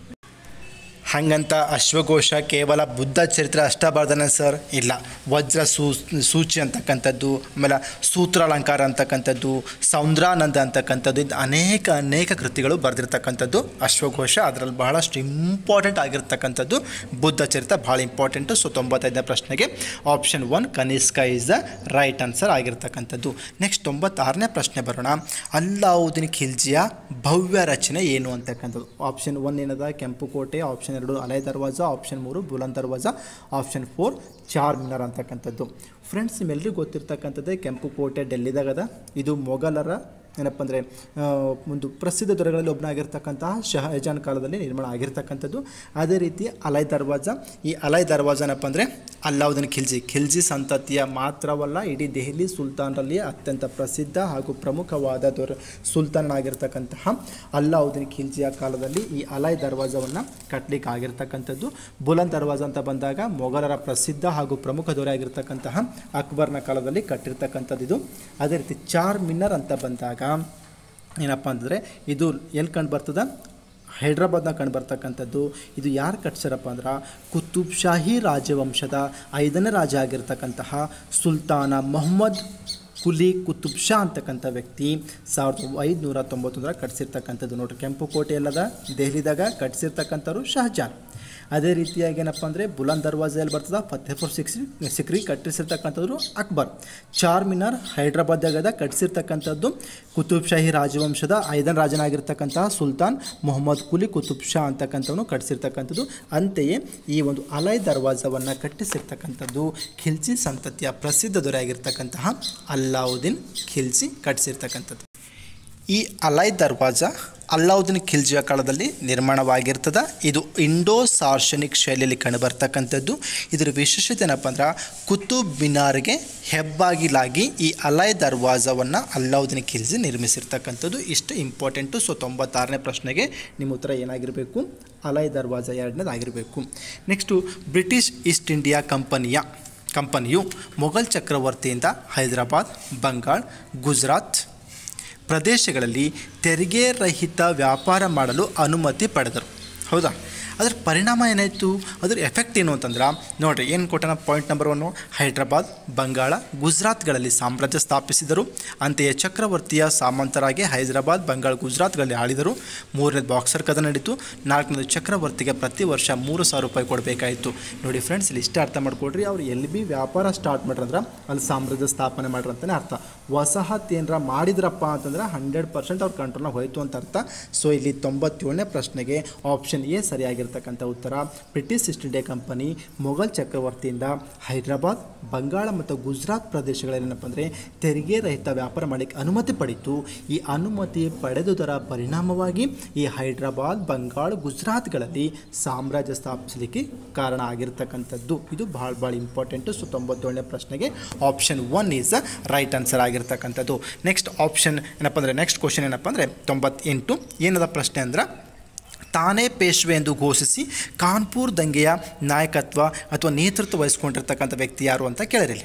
ಹಾಗಂತ ಅಶ್ವಘೋಷ ಕೇವಲ ಬುದ್ಧ ಚರಿತ್ರೆ ಅಷ್ಟ ಬರ್ದಾನೆ ಸರ್, ಇಲ್ಲ. ವಜ್ರ ಸೂ ಸೂಚಿ ಅಂತಕ್ಕಂಥದ್ದು, ಆಮೇಲೆ ಸೂತ್ರಾಲಂಕಾರ ಅಂತಕ್ಕಂಥದ್ದು, ಸೌಂದ್ರಾನಂದ ಅಂತಕ್ಕಂಥದ್ದು, ಇದು ಅನೇಕ ಅನೇಕ ಕೃತಿಗಳು ಬರೆದಿರ್ತಕ್ಕಂಥದ್ದು ಅಶ್ವಘೋಷ. ಅದರಲ್ಲಿ ಬಹಳಷ್ಟು ಇಂಪಾರ್ಟೆಂಟ್ ಆಗಿರ್ತಕ್ಕಂಥದ್ದು ಬುದ್ಧ ಚರಿತ್ರೆ, ಭಾಳ ಇಂಪಾರ್ಟೆಂಟು. ಸೊ ತೊಂಬತ್ತೈದನೇ ಪ್ರಶ್ನೆಗೆ option one Kanishka is the right answer ಆಗಿರ್ತಕ್ಕಂಥದ್ದು. ನೆಕ್ಸ್ಟ್ ತೊಂಬತ್ತಾರನೇ ಪ್ರಶ್ನೆ ಬರೋಣ. ಅಲ್ಲಾವುದ್ದೀನ್ ಖಿಲ್ಜಿಯ ಭವ್ಯ ರಚನೆ ಏನು ಅಂತಕ್ಕಂಥದ್ದು. ಆಪ್ಷನ್ ಒನ್ ಏನದ ಕೆಂಪು ಕೋಟೆ, ಆಪ್ಷನ್ ಎರಡು ಅಲೈ ದರ್ವಾಜ, ಆಪ್ಷನ್ ಮೂರು ಬುಲಂದ್ ದರ್ವಾಜ, ಆಪ್ಷನ್ ಫೋರ್ ಚಾರ್ ಮಿನಾರ್ ಅಂತಕ್ಕಂಥದ್ದು. ಫ್ರೆಂಡ್ಸ್ ನಿಮ್ಮೆಲ್ಲರಿಗೂ ಗೊತ್ತಿರ್ತಕ್ಕಂಥದ್ದೇ ಕೆಂಪು ಕೋಟೆ ಡೆಲ್ಲಿದಾಗದ. ಇದು ಮೊಘಲರ ಏನಪ್ಪ ಅಂದರೆ ಒಂದು ಪ್ರಸಿದ್ಧ ದೊರೆಗಳಲ್ಲಿ ಒಬ್ಬನಾಗಿರ್ತಕ್ಕಂತಹ ಶಹಜಾನ್ ಕಾಲದಲ್ಲಿ ನಿರ್ಮಾಣ ಆಗಿರ್ತಕ್ಕಂಥದ್ದು. ಅದೇ ರೀತಿ ಅಲೈ ದರ್ವಾಜ, ಈ ಅಲೈ ದರ್ವಾಜ ಏನಪ್ಪ ಅಂದರೆ ಅಲ್ಲಾವುದ್ದೀನ್ ಖಿಲ್ಜಿ ಖಿಲ್ಜಿ ಸಂತತಿಯ ಮಾತ್ರವಲ್ಲ, ಇಡೀ ದೆಹಲಿ ಸುಲ್ತಾನರಲ್ಲಿ ಅತ್ಯಂತ ಪ್ರಸಿದ್ಧ ಹಾಗೂ ಪ್ರಮುಖವಾದ ದೊರೆ ಸುಲ್ತಾನನಾಗಿರ್ತಕ್ಕಂತಹ ಅಲ್ಲಾವುದ್ದೀನ್ ಖಿಲ್ಜಿಯ ಕಾಲದಲ್ಲಿ ಈ ಅಲೈ ದರ್ವಾಜವನ್ನು ಕಟ್ಟಲಿಕ್ಕೆ ಆಗಿರ್ತಕ್ಕಂಥದ್ದು. ಬುಲಂದ್ ದರ್ವಾಜ ಅಂತ ಬಂದಾಗ ಮೊಘಲರ ಪ್ರಸಿದ್ಧ ಹಾಗೂ ಪ್ರಮುಖ ದೊರೆ ಆಗಿರ್ತಕ್ಕಂತಹ ಅಕ್ಬರ್ನ ಕಾಲದಲ್ಲಿ ಕಟ್ಟಿರ್ತಕ್ಕಂಥದ್ದು ಇದು. ಅದೇ ರೀತಿ ಚಾರ್ ಮಿನಾರ್ ಅಂತ ಬಂದಾಗ ಏನಪ್ಪ ಅಂತಂದರೆ ಇದು ಎಲ್ಲಿ ಕಂಡು ಬರ್ತದೆ, ಹೈದ್ರಾಬಾದ್ನ ಕಂಡು ಬರ್ತಕ್ಕಂಥದ್ದು. ಇದು ಯಾರು ಕಟ್ಸಾರಪ್ಪ ಅಂದ್ರೆ ಕುತುಬ್ ಶಾಹಿ ರಾಜವಂಶದ ಐದನೇ ರಾಜ ಆಗಿರ್ತಕ್ಕಂತಹ ಸುಲ್ತಾನ ಮೊಹಮ್ಮದ್ ಕುಲಿ ಕುತುಬ್ ಶಾ ಅಂತಕ್ಕಂಥ ವ್ಯಕ್ತಿ ಸಾವಿರದ ಐದುನೂರ ತೊಂಬತ್ತೊಂದರ ಕಟ್ಸಿರ್ತಕ್ಕಂಥದ್ದು. ನೋಡ್ರಿ, ಕೆಂಪು ಕೋಟೆ ಎಲ್ಲದ ದೆಹಲಿದಾಗ ಕಟ್ಸಿರ್ತಕ್ಕಂಥವ್ರು ಶಹಜಾನ್. ಅದೇ ರೀತಿಯಾಗಿ ಏನಪ್ಪ ಅಂದರೆ ಬುಲಂದ್ ದರ್ವಾಜ ಎಲ್ಲಿ ಬರ್ತದೆ, ಫತೇಪುರ್ ಸಿಕ್ರಿ ಸಿಕ್ರಿ ಕಟ್ಟಿಸಿರ್ತಕ್ಕಂಥದ್ದು ಅಕ್ಬರ್. ಚಾರ್ ಮಿನಾರ್ ಹೈದ್ರಾಬಾದ್ದಾಗ ಕಟ್ಟಿಸಿರ್ತಕ್ಕಂಥದ್ದು ಕುತುಬ್ ಶಾಹಿ ರಾಜವಂಶದ ಐದನೇ ರಾಜನಾಗಿರ್ತಕ್ಕಂತಹ ಸುಲ್ತಾನ್ ಮೊಹಮ್ಮದ್ ಕುಲಿ ಕುತುಬ್ ಶಾ ಅಂತಕ್ಕಂಥವನು ಕಟ್ಟಿಸಿರ್ತಕ್ಕಂಥದ್ದು. ಅಂತೆಯೇ ಈ ಒಂದು ಅಲೈ ದರ್ವಾಜವನ್ನು ಕಟ್ಟಿಸಿರ್ತಕ್ಕಂಥದ್ದು ಖಿಲ್ಜಿ ಸಂತತಿಯ ಪ್ರಸಿದ್ಧ ದೊರೆಯಾಗಿರ್ತಕ್ಕಂತಹ ಅಲ್ಲಾವುದ್ದೀನ್ ಖಿಲ್ಜಿ ಕಟ್ಟಿಸಿರ್ತಕ್ಕಂಥದ್ದು. ಈ ಅಲೈ ದರ್ವಾಜ ಅಲ್ಲಾವುದ್ದೀನ್ ಖಿಲ್ಜಿಯ ಕಾಲದಲ್ಲಿ ನಿರ್ಮಾಣವಾಗಿರ್ತದೆ. ಇದು ಇಂಡೋ ಸಾರ್ಶನಿಕ್ ಶೈಲಿಯಲ್ಲಿ ಕಂಡುಬರ್ತಕ್ಕಂಥದ್ದು. ಇದರ ವಿಶೇಷತೆ ಏನಪ್ಪ ಅಂದ್ರೆ ಕುತುಬ್ ಮಿನಾರ್ಗೆ ಹೆಬ್ಬಾಗಿಲಾಗಿ ಈ ಅಲೈ ದರ್ವಾಜವನ್ನು ಅಲ್ಲಾವುದ್ದೀನ್ ಖಿಲ್ಜಿ ನಿರ್ಮಿಸಿರ್ತಕ್ಕಂಥದ್ದು. ಇಷ್ಟು ಇಂಪಾರ್ಟೆಂಟು. ಸೊ ತೊಂಬತ್ತಾರನೇ ಪ್ರಶ್ನೆಗೆ ನಿಮ್ಮ ಉತ್ತರ ಏನಾಗಿರಬೇಕು, ಅಲೈ ದರ್ವಾಜ ಎರಡನೇದಾಗಿರಬೇಕು. ನೆಕ್ಸ್ಟು ಬ್ರಿಟಿಷ್ ಈಸ್ಟ್ ಇಂಡಿಯಾ ಕಂಪನಿಯ ಕಂಪನಿಯು ಮೊಘಲ್ ಚಕ್ರವರ್ತಿಯಿಂದ ಹೈದರಾಬಾದ್, ಬಂಗಾಳ, ಗುಜರಾತ್ ಪ್ರದೇಶಗಳಲ್ಲಿ ತೆರಿಗೆ ರಹಿತ ವ್ಯಾಪಾರ ಮಾಡಲು ಅನುಮತಿ ಪಡೆದರು. ಹೌದಾ? ಅದರ ಪರಿಣಾಮ ಏನಾಯಿತು, ಅದರ ಎಫೆಕ್ಟ್ ಏನು ಅಂತಂದ್ರೆ ನೋಡಿರಿ, ಏನು ಕೊಟ್ಟನ point number one, Hyderabad, Bengal, ಗುಜರಾತ್ಗಳಲ್ಲಿ ಸಾಮ್ರಾಜ್ಯ ಸ್ಥಾಪಿಸಿದರು. ಅಂತೆಯೇ ಚಕ್ರವರ್ತಿಯ ಸಾಮಂತರಾಗಿ ಹೈದರಾಬಾದ್, ಬಂಗಾಳ, ಗುಜರಾತ್ಗಳಲ್ಲಿ ಆಳಿದರು. ಮೂರನೇದು ಬಾಕ್ಸರ್ ಕದನ ನಡೀತು. ನಾಲ್ಕನೇದು ಚಕ್ರವರ್ತಿಗೆ ಪ್ರತಿ ವರ್ಷ ಮೂರು ಸಾವಿರ ರೂಪಾಯಿ ಕೊಡಬೇಕಾಯಿತು. ನೋಡಿ ಫ್ರೆಂಡ್ಸ್, ಇಲ್ಲಿ ಇಷ್ಟೇ ಅರ್ಥ ಮಾಡ್ಕೊಡ್ರಿ, ಅವ್ರು ಎಲ್ಲಿ ಬಿ ವ್ಯಾಪಾರ ಸ್ಟಾರ್ಟ್ ಮಾಡ್ರಂದ್ರೆ ಅಲ್ಲಿ ಸಾಮ್ರಾಜ್ಯ ಸ್ಥಾಪನೆ ಮಾಡ್ರಿ ಅಂತಲೇ ಅರ್ಥ. ವಸಾಹತ್ ಏನರ ಮಾಡಿದ್ರಪ್ಪ ಅಂತಂದ್ರೆ ಹಂಡ್ರೆಡ್ ಪರ್ಸೆಂಟ್ ಅವ್ರ ಕಂಟ್ರೋಲ್ನಾಗ ಹೋಯಿತು ಅಂತ ಅರ್ಥ. ಸೊ ಇಲ್ಲಿ ತೊಂಬತ್ತೇಳನೇ ಪ್ರಶ್ನೆಗೆ ಆಪ್ಷನ್ ಎ ಸರಿಯಾಗಿರ್ತದೆ ಸರಿಯಾಗಿರ್ತಕ್ಕಂಥ ಉತ್ತರ British East India company Mughal ಚಕ್ರವರ್ತಿಯಿಂದ ಹೈದರಾಬಾದ್, ಬಂಗಾಳ ಮತ್ತು ಗುಜರಾತ್ ಪ್ರದೇಶಗಳೇನಪ್ಪ ಅಂದರೆ ತೆರಿಗೆ ರಹಿತ ವ್ಯಾಪಾರ ಮಾಡಲಿಕ್ಕೆ ಅನುಮತಿ ಪಡೆಯಿತು. ಈ ಅನುಮತಿ ಪಡೆದುದರ ಪರಿಣಾಮವಾಗಿ ಈ ಹೈದರಾಬಾದ್, ಬಂಗಾಳ, ಗುಜರಾತ್ಗಳಲ್ಲಿ ಸಾಮ್ರಾಜ್ಯ ಸ್ಥಾಪಿಸಲಿಕ್ಕೆ ಕಾರಣ ಆಗಿರ್ತಕ್ಕಂಥದ್ದು. ಇದು ಭಾಳ ಭಾಳ ಇಂಪಾರ್ಟೆಂಟು. ಸೊ ತೊಂಬತ್ತೇಳನೇ ಪ್ರಶ್ನೆಗೆ option one is right answer ಆಗಿರ್ತಕ್ಕಂಥದ್ದು. ನೆಕ್ಸ್ಟ್ ಆಪ್ಷನ್ ಏನಪ್ಪ ಅಂದರೆ ನೆಕ್ಸ್ಟ್ ಕ್ವಶನ್ ಏನಪ್ಪ ಅಂದರೆ ತೊಂಬತ್ತೆಂಟು ಏನದ ಪ್ರಶ್ನೆ ಅಂದ್ರೆ ತಾನೇ ಪೇಶ್ವೆ ಎಂದು ಘೋಷಿಸಿ ಕಾನ್ಪುರ್ ದಂಗೆಯ ನಾಯಕತ್ವ ಅಥವಾ ನೇತೃತ್ವ ವಹಿಸ್ಕೊಂಡಿರ್ತಕ್ಕಂಥ ವ್ಯಕ್ತಿ ಯಾರು ಅಂತ ಕೇಳಿರಲಿ.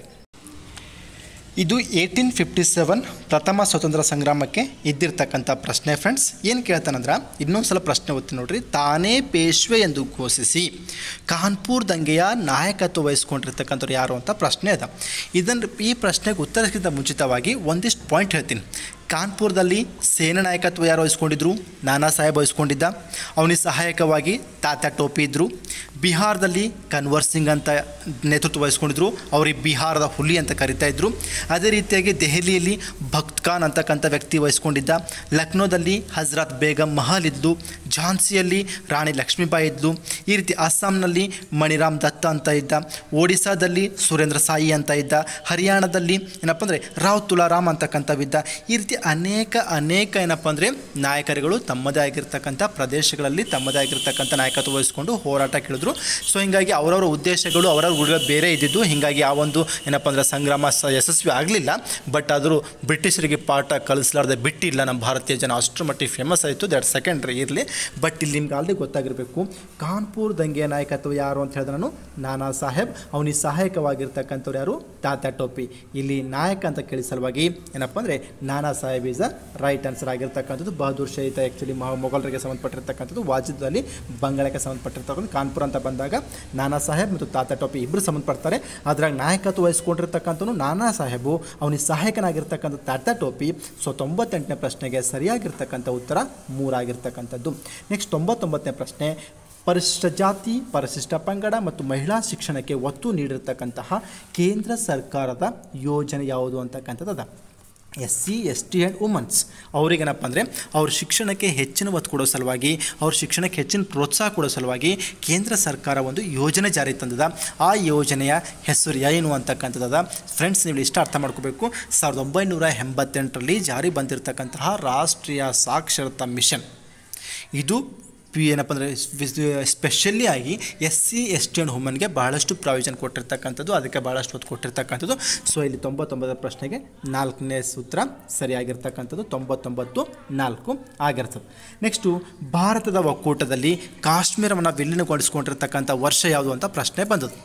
ಇದು ಏಯ್ಟೀನ್ ಫಿಫ್ಟಿ ಸೆವೆನ್ ಪ್ರಥಮ ಸ್ವತಂತ್ರ ಸಂಗ್ರಾಮಕ್ಕೆ ಇದ್ದಿರ್ತಕ್ಕಂಥ ಪ್ರಶ್ನೆ ಫ್ರೆಂಡ್ಸ್. ಏನು ಕೇಳ್ತಾನಂದ್ರೆ ಇನ್ನೊಂದು ಸಲ ಪ್ರಶ್ನೆ ಓದ್ತೀನಿ ನೋಡ್ರಿ. ತಾನೇ ಪೇಶ್ವೆ ಎಂದು ಘೋಷಿಸಿ ಕಾನ್ಪುರ್ ದಂಗೆಯ ನಾಯಕತ್ವ ವಹಿಸ್ಕೊಂಡಿರ್ತಕ್ಕಂಥವ್ರು ಯಾರು ಅಂತ ಪ್ರಶ್ನೆ ಅದ. ಇದನ್ನು ಈ ಪ್ರಶ್ನೆಗೆ ಉತ್ತರಿಸಿದ ಮುಂಚಿತವಾಗಿ ಒಂದಿಷ್ಟು ಪಾಯಿಂಟ್ ಹೇಳ್ತೀನಿ. ಕಾನ್ಪುರದಲ್ಲಿ ಸೇನಾ ನಾಯಕತ್ವ ಯಾರು ವಹಿಸ್ಕೊಂಡಿದ್ರು? ನಾನಾ ಸಾಹೇಬ್ ವಹಿಸ್ಕೊಂಡಿದ್ದ. ಅವನಿಗೆ ಸಹಾಯಕವಾಗಿ ತಾತ್ಯಾ ಟೋಪಿ ಇದ್ದರು. ಬಿಹಾರದಲ್ಲಿ ಕನ್ವರ್ ಸಿಂಗ್ ಅಂತ ನೇತೃತ್ವ ವಹಿಸ್ಕೊಂಡಿದ್ರು. ಅವ್ರಿಗೆ ಬಿಹಾರದ ಹುಲಿ ಅಂತ ಕರಿತಾ ಇದ್ರು. ಅದೇ ರೀತಿಯಾಗಿ ದೆಹಲಿಯಲ್ಲಿ ಭಕ್ತ್ ಖಾನ್ ಅಂತಕ್ಕಂಥ ವ್ಯಕ್ತಿ ವಹಿಸ್ಕೊಂಡಿದ್ದ. ಲಕ್ನೋದಲ್ಲಿ ಹಜರತ್ ಬೇಗಂ ಮಹಲ್ ಇದ್ದು. ಝಾನ್ಸಿಯಲ್ಲಿ ರಾಣಿ ಲಕ್ಷ್ಮೀಬಾಯಿ ಇದ್ಲು. ಈ ರೀತಿ ಅಸ್ಸಾಂನಲ್ಲಿ ಮಣಿರಾಮ್ ದತ್ತ ಅಂತ ಇದ್ದ. ಒಡಿಸ್ಸಾದಲ್ಲಿ ಸುರೇಂದ್ರ ಸಾಯಿ ಅಂತ ಇದ್ದ. ಹರಿಯಾಣದಲ್ಲಿ ಏನಪ್ಪ ಅಂದರೆ ರಾವ್ ತುಲಾರಾಮ್ ಅಂತಕ್ಕಂಥವಿದ್ದ. ಈ ರೀತಿ ಅನೇಕ ಅನೇಕ ಏನಪ್ಪ ಅಂದರೆ ನಾಯಕರುಗಳು ತಮ್ಮದೇ ಆಗಿರ್ತಕ್ಕಂಥ ಪ್ರದೇಶಗಳಲ್ಲಿ ತಮ್ಮದೇ ಆಗಿರ್ತಕ್ಕಂಥ ನಾಯಕತ್ವ ವಹಿಸ್ಕೊಂಡು ಹೋರಾಟ ಕೇಳಿದ್ರು. ಸೊ ಹೀಗಾಗಿ ಅವರವರ ಉದ್ದೇಶಗಳು ಅವರವ್ರ ಬೇರೆ ಇದ್ದಿದ್ದು. ಹೀಗಾಗಿ ಆ ಒಂದು ಏನಪ್ಪ ಅಂದರೆ ಸಂಗ್ರಾಮ ಸ ಯಶಸ್ವಿ ಆಗಲಿಲ್ಲ. ಬಟ್ ಆದರೂ ಬ್ರಿಟಿಷರಿಗೆ ಪಾಠ ಕಲಿಸಲಾರ್ದೆ ಬಿಟ್ಟಿಲ್ಲ ನಮ್ಮ ಭಾರತೀಯ ಜನ. ಅಷ್ಟರ ಮಟ್ಟಿಗೆ ಫೇಮಸ್ ಆಯಿತು. ದಟ್ ಸೆಕೆಂಡ್ರಿ ಇರಲಿ. ಬಟ್ ಇಲ್ಲಿ ನಿಮ್ಗೆ ಆಲ್ರೆಡಿ ಗೊತ್ತಾಗಿರಬೇಕು ಕಾನ್ಪುರ್ ದಂಗೆಯ ನಾಯಕತ್ವ ಯಾರು ಅಂತ ಹೇಳಿದ್ರೆ ನಾನು ನಾನಾ ಸಾಹೇಬ್. ಅವನಿಗೆ ಸಹಾಯಕವಾಗಿರ್ತಕ್ಕಂಥವ್ರು ಯಾರು? ತಾತ್ಯಾ ಟೋಪಿ. ಇಲ್ಲಿ ನಾಯಕ ಅಂತ ಕೇಳಿ ಸಲುವಾಗಿ ಏನಪ್ಪ ಅಂದರೆ Nana Saheb is a right answer ಆಗಿರ್ತಕ್ಕಂಥದ್ದು. ಬಹದ್ದೂರ್ ಶಹೀದ್ ಆ್ಯಕ್ಚುಲಿ ಮೊಘಲರಿಗೆ ಸಂಬಂಧಪಟ್ಟಿರ್ತಕ್ಕಂಥದ್ದು. ವಾಜಿದಲ್ಲಿ ಬಂಗಾಳಕ್ಕೆ ಸಂಬಂಧಪಟ್ಟಿರ್ತಕ್ಕಂಥ ಕಾನ್ಪುರ ಅಂತ ಬಂದಾಗ ನಾನಾ ಸಾಹೇಬ್ ಮತ್ತು ತಾತ್ಯಾ ಟೋಪಿ ಇಬ್ಬರು ಸಂಬಂಧಪಡ್ತಾರೆ. ಅದ್ರಾಗ ನಾಯಕತ್ವ ವಹಿಸ್ಕೊಂಡಿರ್ತಕ್ಕಂಥವನು ನಾನಾ ಸಾಹೇಬು, ಅವನಿಗೆ ಸಹಾಯಕನಾಗಿರ್ತಕ್ಕಂಥ ತಾತ್ಯಾ ಟೋಪಿ. ಸೊ ತೊಂಬತ್ತೆಂಟನೇ ಪ್ರಶ್ನೆಗೆ ಸರಿಯಾಗಿರ್ತಕ್ಕಂಥ ಉತ್ತರ ಮೂರಾಗಿರ್ತಕ್ಕಂಥದ್ದು. ನೆಕ್ಸ್ಟ್ ತೊಂಬತ್ತೊಂಬತ್ತನೇ ಪ್ರಶ್ನೆ ಪರಿಶಿಷ್ಟ ಜಾತಿ, ಪರಿಶಿಷ್ಟ ಪಂಗಡ ಮತ್ತು ಮಹಿಳಾ ಶಿಕ್ಷಣಕ್ಕೆ ಒತ್ತು ನೀಡಿರ್ತಕ್ಕಂತಹ ಕೇಂದ್ರ ಸರ್ಕಾರದ ಯೋಜನೆ ಯಾವುದು ಅಂತಕ್ಕಂಥದ್ದು. S C S T and women's ಅವ್ರಿಗೇನಪ್ಪ ಅಂದರೆ ಅವ್ರ ಶಿಕ್ಷಣಕ್ಕೆ ಹೆಚ್ಚಿನ ಒತ್ತು ಕೊಡೋ ಸಲುವಾಗಿ, ಅವ್ರ ಶಿಕ್ಷಣಕ್ಕೆ ಹೆಚ್ಚಿನ ಪ್ರೋತ್ಸಾಹ ಕೊಡೋ ಸಲುವಾಗಿ ಕೇಂದ್ರ ಸರ್ಕಾರ ಒಂದು ಯೋಜನೆ ಜಾರಿ ತಂದದ. ಆ ಯೋಜನೆಯ ಹೆಸರು ಏನು ಅಂತಕ್ಕಂಥದ್ದು ಫ್ರೆಂಡ್ಸ್ ನೀವು ಇಷ್ಟ ಅರ್ಥ ಮಾಡ್ಕೋಬೇಕು. ಸಾವಿರದ ಒಂಬೈನೂರ ಎಂಬತ್ತೆಂಟರಲ್ಲಿ ಜಾರಿ ಬಂದಿರತಕ್ಕಂತಹ ರಾಷ್ಟ್ರೀಯ ಸಾಕ್ಷರತಾ ಮಿಷನ್. ಇದು ಏನಪ್ಪ ಅಂದರೆ ಸ್ಪೆಷಲಿ ಆಗಿ S C S T and ವುಮನ್ಗೆ ಭಾಳಷ್ಟು ಪ್ರಾವಿಷನ್ ಕೊಟ್ಟಿರ್ತಕ್ಕಂಥದ್ದು. ಅದಕ್ಕೆ ಭಾಳಷ್ಟು ಹೊತ್ತು ಕೊಟ್ಟಿರ್ತಕ್ಕಂಥದ್ದು. ಸೊ ಇಲ್ಲಿ ತೊಂಬತ್ತೊಂಬತ್ತರ ಪ್ರಶ್ನೆಗೆ ನಾಲ್ಕನೇ ಸೂತ್ರ ಸರಿಯಾಗಿರ್ತಕ್ಕಂಥದ್ದು. ತೊಂಬತ್ತೊಂಬತ್ತು ನಾಲ್ಕು ಆಗಿರ್ತದೆ. ನೆಕ್ಸ್ಟು ಭಾರತದ ಒಕ್ಕೂಟದಲ್ಲಿ ಕಾಶ್ಮೀರವನ್ನು ವಿಲೀನಗೊಳಿಸ್ಕೊಂಡಿರ್ತಕ್ಕಂಥ ವರ್ಷ ಯಾವುದು ಅಂತ ಪ್ರಶ್ನೆ ಬಂದದ್ದು.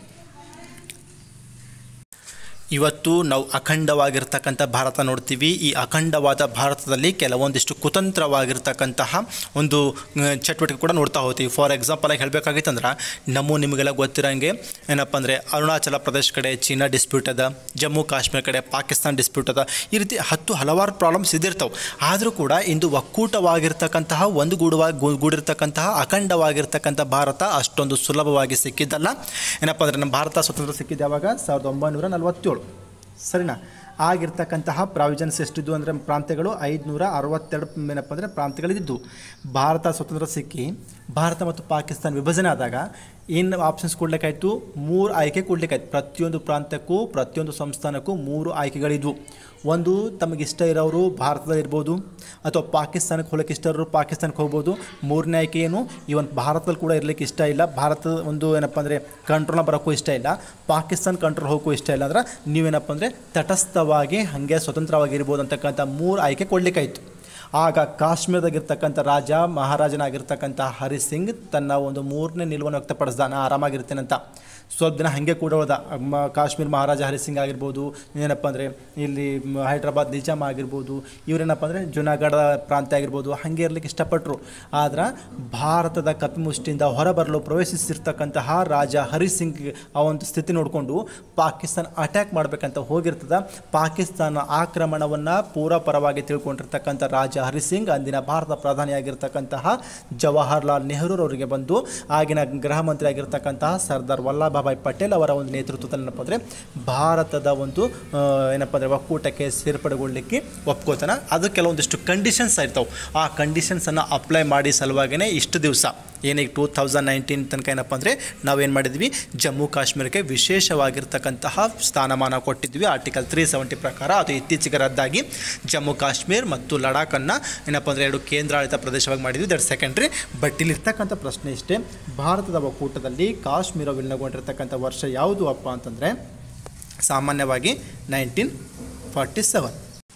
ಇವತ್ತು ನಾವು ಅಖಂಡವಾಗಿರ್ತಕ್ಕಂಥ ಭಾರತ ನೋಡ್ತೀವಿ. ಈ ಅಖಂಡವಾದ ಭಾರತದಲ್ಲಿ ಕೆಲವೊಂದಿಷ್ಟು ಕುತಂತ್ರವಾಗಿರ್ತಕ್ಕಂತಹ ಒಂದು ಚಟುವಟಿಕೆ ಕೂಡ ನೋಡ್ತಾ ಹೋಗ್ತೀವಿ. ಫಾರ್ ಎಕ್ಸಾಂಪಲ್ ಆಗಿ ಹೇಳಬೇಕಾಗಿತ್ತಂದ್ರೆ ನಮ್ಮ ನಿಮಗೆಲ್ಲ ಗೊತ್ತಿರೋಂಗೆ ಏನಪ್ಪ ಅಂದರೆ ಅರುಣಾಚಲ ಪ್ರದೇಶ ಕಡೆ ಚೀನಾ ಡಿಸ್ಪ್ಯೂಟ್ ಅದ, ಜಮ್ಮು ಕಾಶ್ಮೀರ ಕಡೆ ಪಾಕಿಸ್ತಾನ ಡಿಸ್ಪ್ಯೂಟ್ ಅದ. ಈ ರೀತಿ ಹತ್ತು ಹಲವಾರು ಪ್ರಾಬ್ಲಮ್ಸ್ ಇದ್ದಿರ್ತಾವೆ. ಆದರೂ ಕೂಡ ಇಂದು ಒಕ್ಕೂಟವಾಗಿರ್ತಕ್ಕಂತಹ ಒಂದು ಗೂಡುವಾಗಿ ಗೂಡಿರ್ತಕ್ಕಂತಹ ಅಖಂಡವಾಗಿರ್ತಕ್ಕಂಥ ಭಾರತ ಅಷ್ಟೊಂದು ಸುಲಭವಾಗಿ ಸಿಕ್ಕಿದ್ದಲ್ಲ. ಏನಪ್ಪ ಅಂದರೆ ನಮ್ಮ ಭಾರತ ಸ್ವತಂತ್ರ ಸಿಕ್ಕಿದ್ದು ಯಾವಾಗ? ಸಾವಿರದ ಒಂಬೈನೂರ ನಲವತ್ತೇಳು ಸರಿನಾ. ಆಗಿರ್ತಕ್ಕಂತಹ ಪ್ರಾವಿಷನ್ಸ್ ಎಷ್ಟಿದ್ದು ಅಂದರೆ ಪ್ರಾಂತ್ಯಗಳು ಐದುನೂರ ಅರವತ್ತೆರಡು ಏನಪ್ಪ ಅಂದರೆ ಪ್ರಾಂತ್ಯಗಳಿದ್ದು. ಭಾರತ ಸ್ವತಂತ್ರ ಸಿಕ್ಕಿ ಭಾರತ ಮತ್ತು ಪಾಕಿಸ್ತಾನ ವಿಭಜನೆ ಆದಾಗ ಏನು ಆಪ್ಷನ್ಸ್ ಕೊಡ್ಲಿಕ್ಕಾಯಿತು? ಮೂರು ಆಯ್ಕೆ ಕೊಡ್ಲಿಕ್ಕಾಯ್ತು. ಪ್ರತಿಯೊಂದು ಪ್ರಾಂತ್ಯಕ್ಕೂ ಪ್ರತಿಯೊಂದು ಸಂಸ್ಥಾನಕ್ಕೂ ಮೂರು ಆಯ್ಕೆಗಳಿದ್ವು. ಒಂದು ತಮಗಿಷ್ಟ ಇರೋರು ಭಾರತದಲ್ಲಿ ಇರ್ಬೋದು, ಅಥವಾ ಪಾಕಿಸ್ತಾನಕ್ಕೆ ಹೋಗ್ಲಿಕ್ಕೆ ಇಷ್ಟ ಇರೋರು ಪಾಕಿಸ್ತಾನಕ್ಕೆ ಹೋಗ್ಬೋದು. ಮೂರನೇ ಆಯ್ಕೆ ಏನು? ಇವನ್ ಭಾರತದಲ್ಲಿ ಕೂಡ ಇರಲಿಕ್ಕೆ ಇಷ್ಟ ಇಲ್ಲ, ಭಾರತದ ಒಂದು ಏನಪ್ಪ ಅಂದರೆ ಕಂಟ್ರೋಲ್ನ ಬರೋಕ್ಕೂ ಇಷ್ಟ ಇಲ್ಲ, ಪಾಕಿಸ್ತಾನ ಕಂಟ್ರೋಲ್ ಹೋಗೋಕ್ಕೂ ಇಷ್ಟ ಇಲ್ಲ ಅಂದ್ರೆ ನೀವೇನಪ್ಪ ಅಂದರೆ ತಟಸ್ಥವಾಗಿ ಹಾಗೆ ಸ್ವತಂತ್ರವಾಗಿರ್ಬೋದು ಅಂತಕ್ಕಂಥ ಮೂರು ಆಯ್ಕೆ ಕೊಡಲಿಕ್ಕಾಯಿತು. ಆಗ ಕಾಶ್ಮೀರದಾಗಿರ್ತಕ್ಕಂಥ ರಾಜ ಮಹಾರಾಜನಾಗಿರ್ತಕ್ಕಂಥ ಹರಿ ಸಿಂಗ್ ತನ್ನ ಒಂದು ಮೂರನೇ ನಿಲುವನ್ನು ವ್ಯಕ್ತಪಡಿಸ್ದ, ನಾನು ಆರಾಮಾಗಿರ್ತೇನೆ ಅಂತ. ಸ್ವಲ್ಪ ದಿನ ಹಾಗೆ ಕೂಡ ಹೋದ. ಮ ಕಾಶ್ಮೀರ ಮಹಾರಾಜ ಹರಿ ಸಿಂಗ್ ಆಗಿರ್ಬೋದು, ಏನಪ್ಪ ಅಂದರೆ ಇಲ್ಲಿ ಹೈದ್ರಾಬಾದ್ ನಿಜಾಮ್ ಆಗಿರ್ಬೋದು, ಇವರೇನಪ್ಪ ಅಂದರೆ ಜುನಾಗಢ ಪ್ರಾಂತ್ಯ ಆಗಿರ್ಬೋದು, ಹಾಗೆ ಇರಲಿಕ್ಕೆ ಇಷ್ಟಪಟ್ಟರು. ಆದ್ರೆ ಭಾರತದ ಕಪಿಮುಷ್ಟಿಯಿಂದ ಹೊರಬರಲು ಪ್ರವೇಶಿಸಿರ್ತಕ್ಕಂತಹ ರಾಜ ಹರಿ ಸಿಂಗ್ ಆ ಒಂದು ಸ್ಥಿತಿ ನೋಡಿಕೊಂಡು ಪಾಕಿಸ್ತಾನ ಅಟ್ಯಾಕ್ ಮಾಡಬೇಕಂತ ಹೋಗಿರ್ತದ. ಪಾಕಿಸ್ತಾನ ಆಕ್ರಮಣವನ್ನು ಪೂರ್ವಪರವಾಗಿ ತಿಳ್ಕೊಂಡಿರ್ತಕ್ಕಂಥ ರಾಜ ಹರಿ ಸಿಂಗ್ ಅಂದಿನ ಭಾರತ ಪ್ರಧಾನಿಯಾಗಿರ್ತಕ್ಕಂತಹ ಜವಾಹರ್ಲಾಲ್ ನೆಹರೂರವರಿಗೆ ಬಂದು ಆಗಿನ ಗೃಹ ಮಂತ್ರಿ ಆಗಿರ್ತಕ್ಕಂತಹ ಸರ್ದಾರ್ ವಲ್ಲಭ ಭಾಯ್ ಪಟೇಲ್ ಅವರ ಒಂದು ನೇತೃತ್ವದಲ್ಲಿ ಏನಪ್ಪ ಅಂದರೆ ಭಾರತದ ಒಂದು ಏನಪ್ಪ ಅಂದರೆ ಒಕ್ಕೂಟಕ್ಕೆ ಸೇರ್ಪಡೆಗೊಳ್ಳಲಿಕ್ಕೆ ಒಪ್ಕೋತಾನೆ. ಅದು ಕೆಲವೊಂದಿಷ್ಟು ಕಂಡೀಷನ್ಸ್ ಇರ್ತಾವೆ. ಆ ಕಂಡೀಷನ್ಸನ್ನು ಅಪ್ಲೈ ಮಾಡಿ ಸಲುವಾಗಿಯೇ ಇಷ್ಟು ದಿವಸ ಏನೀಗ ಟೂ ತೌಸಂಡ್ ನೈನ್ಟೀನ್ ತನಕ ಏನಪ್ಪ ಅಂದರೆ ನಾವೇನು ಮಾಡಿದ್ವಿ, ಜಮ್ಮು ಕಾಶ್ಮೀರಕ್ಕೆ ವಿಶೇಷವಾಗಿರ್ತಕ್ಕಂತಹ ಸ್ಥಾನಮಾನ ಕೊಟ್ಟಿದ್ವಿ ಆರ್ಟಿಕಲ್ ತ್ರೀ ಸೆವೆಂಟಿ ಪ್ರಕಾರ. ಅದು ಇತ್ತೀಚೆಗೆ ರದ್ದಾಗಿ ಜಮ್ಮು ಕಾಶ್ಮೀರ್ ಮತ್ತು ಲಡಾಖನ್ನು ಏನಪ್ಪ ಅಂದರೆ ಎರಡು ಕೇಂದ್ರಾಡಳಿತ ಪ್ರದೇಶವಾಗಿ ಮಾಡಿದ್ವಿ. That secondary. ಬಟ್ ಇಲ್ಲಿರ್ತಕ್ಕಂಥ ಪ್ರಶ್ನೆ ಇಷ್ಟೇ, ಭಾರತದ ಒಕ್ಕೂಟದಲ್ಲಿ ಕಾಶ್ಮೀರ ವಿಲೀನಗೊಂಡಿರ್ತಕ್ಕಂಥ ವರ್ಷ ಯಾವುದು ಅಪ್ಪ ಅಂತಂದರೆ ಸಾಮಾನ್ಯವಾಗಿ ನೈನ್ಟೀನ್ ಫಾರ್ಟಿ ಸೆವೆನ್.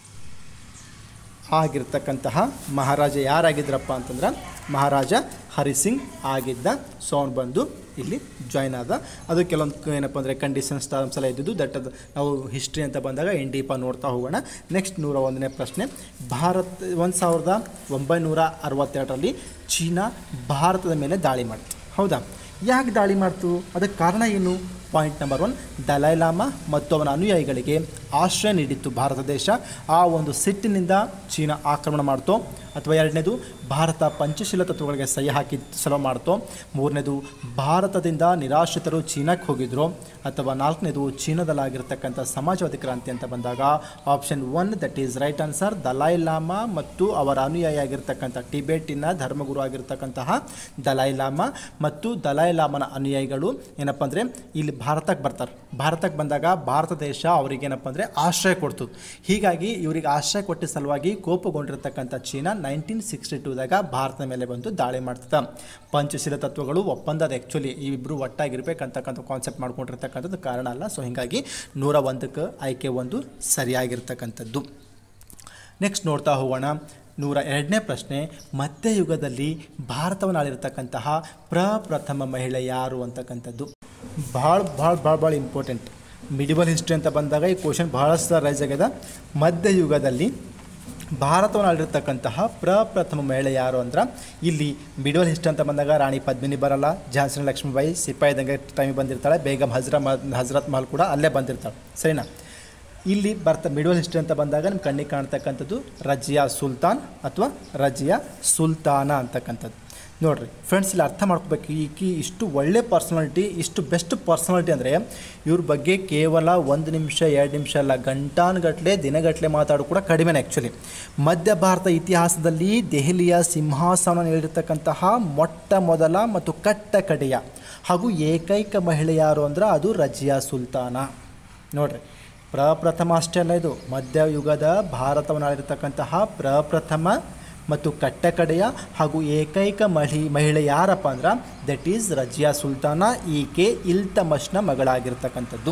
ಆಗಿರ್ತಕ್ಕಂತಹ ಮಹಾರಾಜ ಯಾರಾಗಿದ್ರಪ್ಪ ಅಂತಂದ್ರೆ ಮಹಾರಾಜ ಹರಿಸಿಂಗ್ ಆಗಿದ್ದ. ಸೊ ಅವ್ನು ಬಂದು ಇಲ್ಲಿ ಜಾಯ್ನ್ ಆದ. ಅದು ಕೆಲವೊಂದು ಏನಪ್ಪ ಅಂದರೆ ಕಂಡೀಷನ್ಸ್ ಟರ್ಮ್ಸ್ ಎಲ್ಲ ಇದ್ದಿದ್ದು. ದಟ್ ಅದು ನಾವು ಹಿಸ್ಟ್ರಿ ಅಂತ ಬಂದಾಗ ಇನ್ ಡೀಪ ನೋಡ್ತಾ ಹೋಗೋಣ. ನೆಕ್ಸ್ಟ್ ನೂರ ಒಂದನೇ ಪ್ರಶ್ನೆ, ಭಾರತ ಒಂದು ಸಾವಿರದ ಒಂಬೈನೂರ ಅರವತ್ತೆರಡರಲ್ಲಿ ಚೀನಾ ಭಾರತದ ಮೇಲೆ ದಾಳಿ ಮಾಡ್ತು. ಹೌದಾ? ಯಾಕೆ ದಾಳಿ ಮಾಡ್ತು? ಅದಕ್ಕೆ ಕಾರಣ ಏನು? Point number one, Dalai Lama ಮತ್ತು ಅವನ ಅನುಯಾಯಿಗಳಿಗೆ ಆಶ್ರಯ ನೀಡಿತ್ತು ಭಾರತ ದೇಶ. ಆ ಒಂದು ಸಿಟ್ಟಿನಿಂದ ಚೀನಾ ಆಕ್ರಮಣ ಮಾಡ್ತೋ. ಅಥವಾ ಎರಡನೇದು, ಭಾರತ ಪಂಚಶೀಲ ತತ್ವಗಳಿಗೆ ಸಹಿ ಹಾಕಿ ಸಲೋ ಮಾಡ್ತೋ. ಮೂರನೇದು, ಭಾರತದಿಂದ ನಿರಾಶ್ರಿತರು ಚೀನಾಕ್ಕೆ ಹೋಗಿದ್ರು. ಅಥವಾ ನಾಲ್ಕನೇದು, ಚೀನಾದಲ್ಲಾಗಿರ್ತಕ್ಕಂಥ ಸಮಾಜವಾದಿ ಕ್ರಾಂತಿ ಅಂತ ಬಂದಾಗ option one that is right answer. Dalai Lama ಮತ್ತು ಅವರ ಅನುಯಾಯಿ ಆಗಿರ್ತಕ್ಕಂಥ ಟಿಬೇಟಿನ ಧರ್ಮಗುರು ಆಗಿರ್ತಕ್ಕಂತಹ ದಲೈ ಲಾಮಾ ಮತ್ತು ದಲೈ ಲಾಮನ ಅನುಯಾಯಿಗಳು ಏನಪ್ಪ ಅಂದರೆ ಇಲ್ಲಿ ಭಾರತಕ್ಕೆ ಬರ್ತಾರೆ. ಭಾರತಕ್ಕೆ ಬಂದಾಗ ಭಾರತ ದೇಶ ಅವರಿಗೇನಪ್ಪ ಅಂದರೆ ಆಶ್ರಯ ಕೊಡ್ತು. ಹೀಗಾಗಿ ಇವರಿಗೆ ಆಶ್ರಯ ಕೊಟ್ಟ ಸಲುವಾಗಿ ಕೋಪಗೊಂಡಿರ್ತಕ್ಕಂಥ ಚೀನಾ ನೈನ್ಟೀನ್ ಸಿಕ್ಸ್ಟಿ ಟೂದಾಗ ಭಾರತದ ಮೇಲೆ ಬಂದು ದಾಳಿ ಮಾಡ್ತದೆ. ಪಂಚಶೀಲ ತತ್ವಗಳು ಒಪ್ಪಂದ, ಅದು ಆ್ಯಕ್ಚುಲಿ ಇವಿಬ್ಬರು ಒಟ್ಟಾಗಿರ್ಬೇಕಂತಕ್ಕಂಥ ಕಾನ್ಸೆಪ್ಟ್ ಮಾಡ್ಕೊಂಡಿರ್ತಕ್ಕಂಥದ್ದು ಕಾರಣ ಅಲ್ಲ. ಸೊ ಹೀಗಾಗಿ ನೂರ ಒಂದಕ್ಕೆ ಆಯ್ಕೆ ಒಂದು ಸರಿಯಾಗಿರ್ತಕ್ಕಂಥದ್ದು. ನೆಕ್ಸ್ಟ್ ನೋಡ್ತಾ ಹೋಗೋಣ. ನೂರ ಎರಡನೇ ಪ್ರಶ್ನೆ, ಮಧ್ಯಯುಗದಲ್ಲಿ ಭಾರತವನ್ನು ಆಳಿರ್ತಕ್ಕಂತಹ ಪ್ರಪ್ರಥಮ ಮಹಿಳೆ ಯಾರು ಅಂತಕ್ಕಂಥದ್ದು. ಭಾಳ ಭಾಳ ಭಾಳ ಭಾಳ ಇಂಪಾರ್ಟೆಂಟ್. ಮಿಡಿವಲ್ ಹಿಸ್ಟ್ರಿ ಅಂತ ಬಂದಾಗ ಈ ಕ್ವಶನ್ ಭಾಳಷ್ಟು ರೈಸ್ ಆಗ್ಯದ. ಮಧ್ಯಯುಗದಲ್ಲಿ ಭಾರತವನ್ನು ಆಳಿರ್ತಕ್ಕಂತಹ ಪ್ರಪ್ರಥಮ ಮಹಿಳೆ ಯಾರು ಅಂದ್ರೆ ಇಲ್ಲಿ ಮಿಡಿವಲ್ ಹಿಸ್ಟ್ರಿ ಅಂತ ಬಂದಾಗ ರಾಣಿ ಪದ್ಮಿನಿ ಬರಲ್ಲ, ಝಾನ್ಸಿ ಲಕ್ಷ್ಮೀಬಾಯಿ ಸಿಪಾಯಿ ದಂಗೆ ಟೈಮಿಗೆ ಬಂದಿರ್ತಾಳೆ, ಬೇಗಂ ಹಜ್ರ ಹಜ್ರತ್ ಮಹಲ್ ಕೂಡ ಅಲ್ಲೇ ಬಂದಿರ್ತಾಳೆ. ಸರಿನಾ? ಇಲ್ಲಿ ಬರ್ತಾ ಮಿಡಿವಲ್ ಹಿಸ್ಟ್ರಿ ಅಂತ ಬಂದಾಗ ನಿಮ್ಮ ಕಣ್ಣಿಗೆ ಕಾಣ್ತಕ್ಕಂಥದ್ದು ರಜಿಯಾ ಸುಲ್ತಾನ್ ಅಥವಾ ರಜಿಯಾ ಸುಲ್ತಾನ ಅಂತಕ್ಕಂಥದ್ದು. ನೋಡಿರಿ ಫ್ರೆಂಡ್ಸ್, ಇಲ್ಲಿ ಅರ್ಥ ಮಾಡ್ಕೋಬೇಕು, ಈಕಿ ಇಷ್ಟು ಒಳ್ಳೆ ಪರ್ಸನಾಲಿಟಿ, ಇಷ್ಟು ಬೆಸ್ಟ್ ಪರ್ಸನಾಲಿಟಿ ಅಂದರೆ ಇವ್ರ ಬಗ್ಗೆ ಕೇವಲ ಒಂದು ನಿಮಿಷ ಎರಡು ನಿಮಿಷ ಅಲ್ಲ, ಗಂಟಾನುಗಟ್ಟಲೆ ದಿನಗಟ್ಟಲೆ ಮಾತಾಡೋ ಕೂಡ ಕಡಿಮೆನೇ. ಆ್ಯಕ್ಚುಲಿ ಮಧ್ಯ ಭಾರತ ಇತಿಹಾಸದಲ್ಲಿ ದೆಹಲಿಯ ಸಿಂಹಾಸನ ನೀಡಿರ್ತಕ್ಕಂತಹ ಮೊಟ್ಟ ಮೊದಲ ಮತ್ತು ಕಟ್ಟ ಕಡೆಯ ಹಾಗೂ ಏಕೈಕ ಮಹಿಳೆ ಯಾರು ಅಂದ್ರೆ ಅದು ರಜಿಯಾ ಸುಲ್ತಾನ. ನೋಡಿರಿ, ಪ್ರಪ್ರಥಮ ಅಷ್ಟೇ ಅಲ್ಲ, ಇದು ಮಧ್ಯಯುಗದ ಭಾರತವನ್ನು ಆಳಿರ್ತಕ್ಕಂತಹ ಪ್ರಪ್ರಥಮ ಮತ್ತು ಕಟ್ಟಕಡೆಯ ಹಾಗೂ ಏಕೈಕ ಮಹಿ ಮಹಿಳೆ ಯಾರಪ್ಪ ಅಂದ್ರೆ ದಟ್ ಈಸ್ ರಜಿಯಾ ಸುಲ್ತಾನ. ಈಕೆ ಇಲ್ತಮಶ್ನ ಮಗಳಾಗಿರ್ತಕ್ಕಂಥದ್ದು.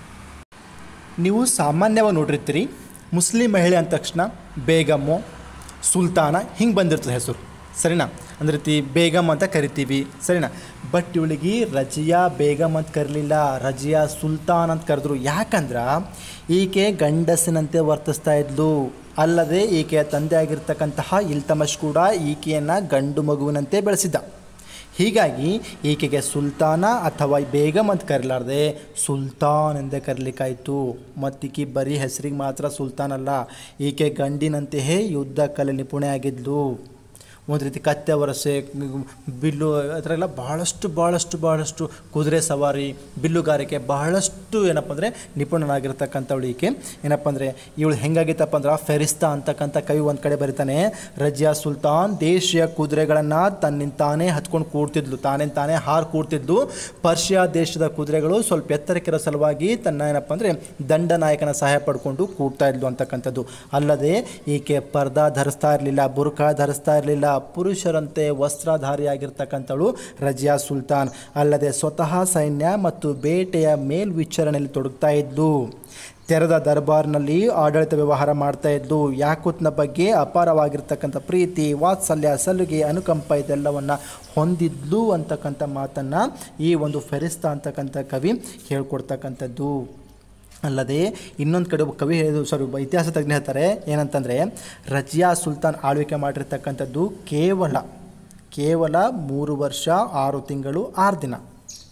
ನೀವು ಸಾಮಾನ್ಯವಾಗಿ ನೋಡಿರ್ತೀರಿ, ಮುಸ್ಲಿಂ ಮಹಿಳೆ ಅಂದ ತಕ್ಷಣ ಬೇಗಮ್ಮು, ಸುಲ್ತಾನ ಹಿಂಗೆ ಬಂದಿರ್ತದೆ ಹೆಸರು. ಸರಿನಾ? ಅಂದ್ರೆ ರೀತಿ ಬೇಗಮ್ ಅಂತ ಕರಿತೀವಿ. ಸರಿನಾ? ಬಟ್ ಇವಳಿಗೆ ರಜಿಯಾ ಬೇಗಮ್ ಅಂತ ಕರಲಿಲ್ಲ, ರಜಿಯಾ ಸುಲ್ತಾನ್ ಅಂತ ಕರೆದ್ರು. ಯಾಕಂದ್ರೆ ಈಕೆ ಗಂಡಸಿನಂತೆ ವರ್ತಿಸ್ತಾ ಇದ್ಲು. ಅಲ್ಲದೆ ಈಕೆಯ ತಂದೆ ಆಗಿರ್ತಕ್ಕಂತಹ ಇಲ್ತಮಶ್ ಕೂಡ ಈಕೆಯನ್ನು ಗಂಡು ಮಗುವಿನಂತೆ ಬೆಳೆಸಿದ್ದ. ಹೀಗಾಗಿ ಈಕೆಗೆ ಸುಲ್ತಾನ ಅಥವಾ ಬೇಗಮ್ ಅಂತ ಕರೀಲಾರ್ದೆ ಸುಲ್ತಾನ್ ಎಂದೇ ಕರೀಲಿಕ್ಕಾಯಿತು. ಮತ್ತು ಈಕೆ ಬರೀ ಹೆಸರಿಗೆ ಮಾತ್ರ ಸುಲ್ತಾನ್ ಅಲ್ಲ, ಈಕೆ ಗಂಡಿನಂತೆಯೇ ಯುದ್ಧ ಕಲೆ ನಿಪುಣೆ ಆಗಿದ್ಲು. ಒಂದು ರೀತಿ ಕತ್ತೆ ವರಸೆ, ಬಿಲ್ಲು ಅದರೆಲ್ಲ ಬಹಳಷ್ಟು ಭಾಳಷ್ಟು ಭಾಳಷ್ಟು ಕುದುರೆ ಸವಾರಿ, ಬಿಲ್ಲುಗಾರಿಕೆ ಬಹಳಷ್ಟು ಏನಪ್ಪ ಅಂದರೆ ನಿಪುಣನಾಗಿರ್ತಕ್ಕಂಥವಳು ಈಕೆ. ಏನಪ್ಪ ಅಂದರೆ ಇವಳು ಹೆಂಗಾಗಿತ್ತಪ್ಪ ಅಂದ್ರೆ ಫೆರಿಸ್ತಾ ಅಂತಕ್ಕಂಥ ಕವಿ ಒಂದು ಕಡೆ ಬರೀತಾನೆ, ರಜಿಯಾ ಸುಲ್ತಾನ್ ದೇಶೀಯ ಕುದುರೆಗಳನ್ನು ತನ್ನಿಂದ ತಾನೇ ಹತ್ಕೊಂಡು ಕೂಡ್ತಿದ್ಲು, ತಾನೇನು ತಾನೇ ಹಾರು ಕೂಡ್ತಿದ್ಲು. ಪರ್ಷಿಯಾ ದೇಶದ ಕುದುರೆಗಳು ಸ್ವಲ್ಪ ಎತ್ತರಕ್ಕಿರೋ ಸಲುವಾಗಿ ತನ್ನ ಏನಪ್ಪ ಅಂದರೆ ದಂಡನಾಯಕನ ಸಹಾಯ ಪಡ್ಕೊಂಡು ಕೂಡ್ತಾ ಇದ್ಲು ಅಂತಕ್ಕಂಥದ್ದು. ಅಲ್ಲದೆ ಈಕೆ ಪರ್ದಾ ಧರಿಸ್ತಾ ಇರಲಿಲ್ಲ, ಬುರ್ಖಾ ಧರಿಸ್ತಾ ಇರಲಿಲ್ಲ, ಪುರುಷರಂತೆ ವಸ್ತ್ರಧಾರಿಯಾಗಿರ್ತಕ್ಕಂಥವಳು ರಜಿಯಾ ಸುಲ್ತಾನ್. ಅಲ್ಲದೆ ಸ್ವತಃ ಸೈನ್ಯ ಮತ್ತು ಬೇಟೆಯ ಮೇಲ್ವಿಚಾರಣೆಯಲ್ಲಿ ತೊಡಗ್ತಾ ಇದ್ಲು. ತೆರೆದ ದರ್ಬಾರ್ನಲ್ಲಿ ಆಡಳಿತ ವ್ಯವಹಾರ ಮಾಡ್ತಾ ಇದ್ಲು. ಯಾಕೂತ್ನ ಬಗ್ಗೆ ಅಪಾರವಾಗಿರ್ತಕ್ಕಂಥ ಪ್ರೀತಿ, ವಾತ್ಸಲ್ಯ, ಸಲುಗೆ, ಅನುಕಂಪ ಇದೆಲ್ಲವನ್ನು ಹೊಂದಿದ್ಲು ಅಂತಕ್ಕಂಥ ಮಾತನ್ನು ಈ ಒಂದು ಫೆರಿಸ್ತಾ ಅಂತಕ್ಕಂಥ ಕವಿ ಹೇಳ್ಕೊಡ್ತಕ್ಕಂಥದ್ದು. ಅಲ್ಲದೆ ಇನ್ನೊಂದು ಕಡೆ ಒಬ್ಬ ಕವಿ ಹೇಳಿದ್ರು, ಸಾರಿ ಒಬ್ಬ ಇತಿಹಾಸ ತಜ್ಞ ಹೇಳ್ತಾರೆ ಏನಂತಂದರೆ, ರಜಿಯಾ ಸುಲ್ತಾನ್ ಆಳ್ವಿಕೆ ಮಾಡಿರ್ತಕ್ಕಂಥದ್ದು ಕೇವಲ ಕೇವಲ ಮೂರು ವರ್ಷ ಆರು ತಿಂಗಳು ಆರು ದಿನ.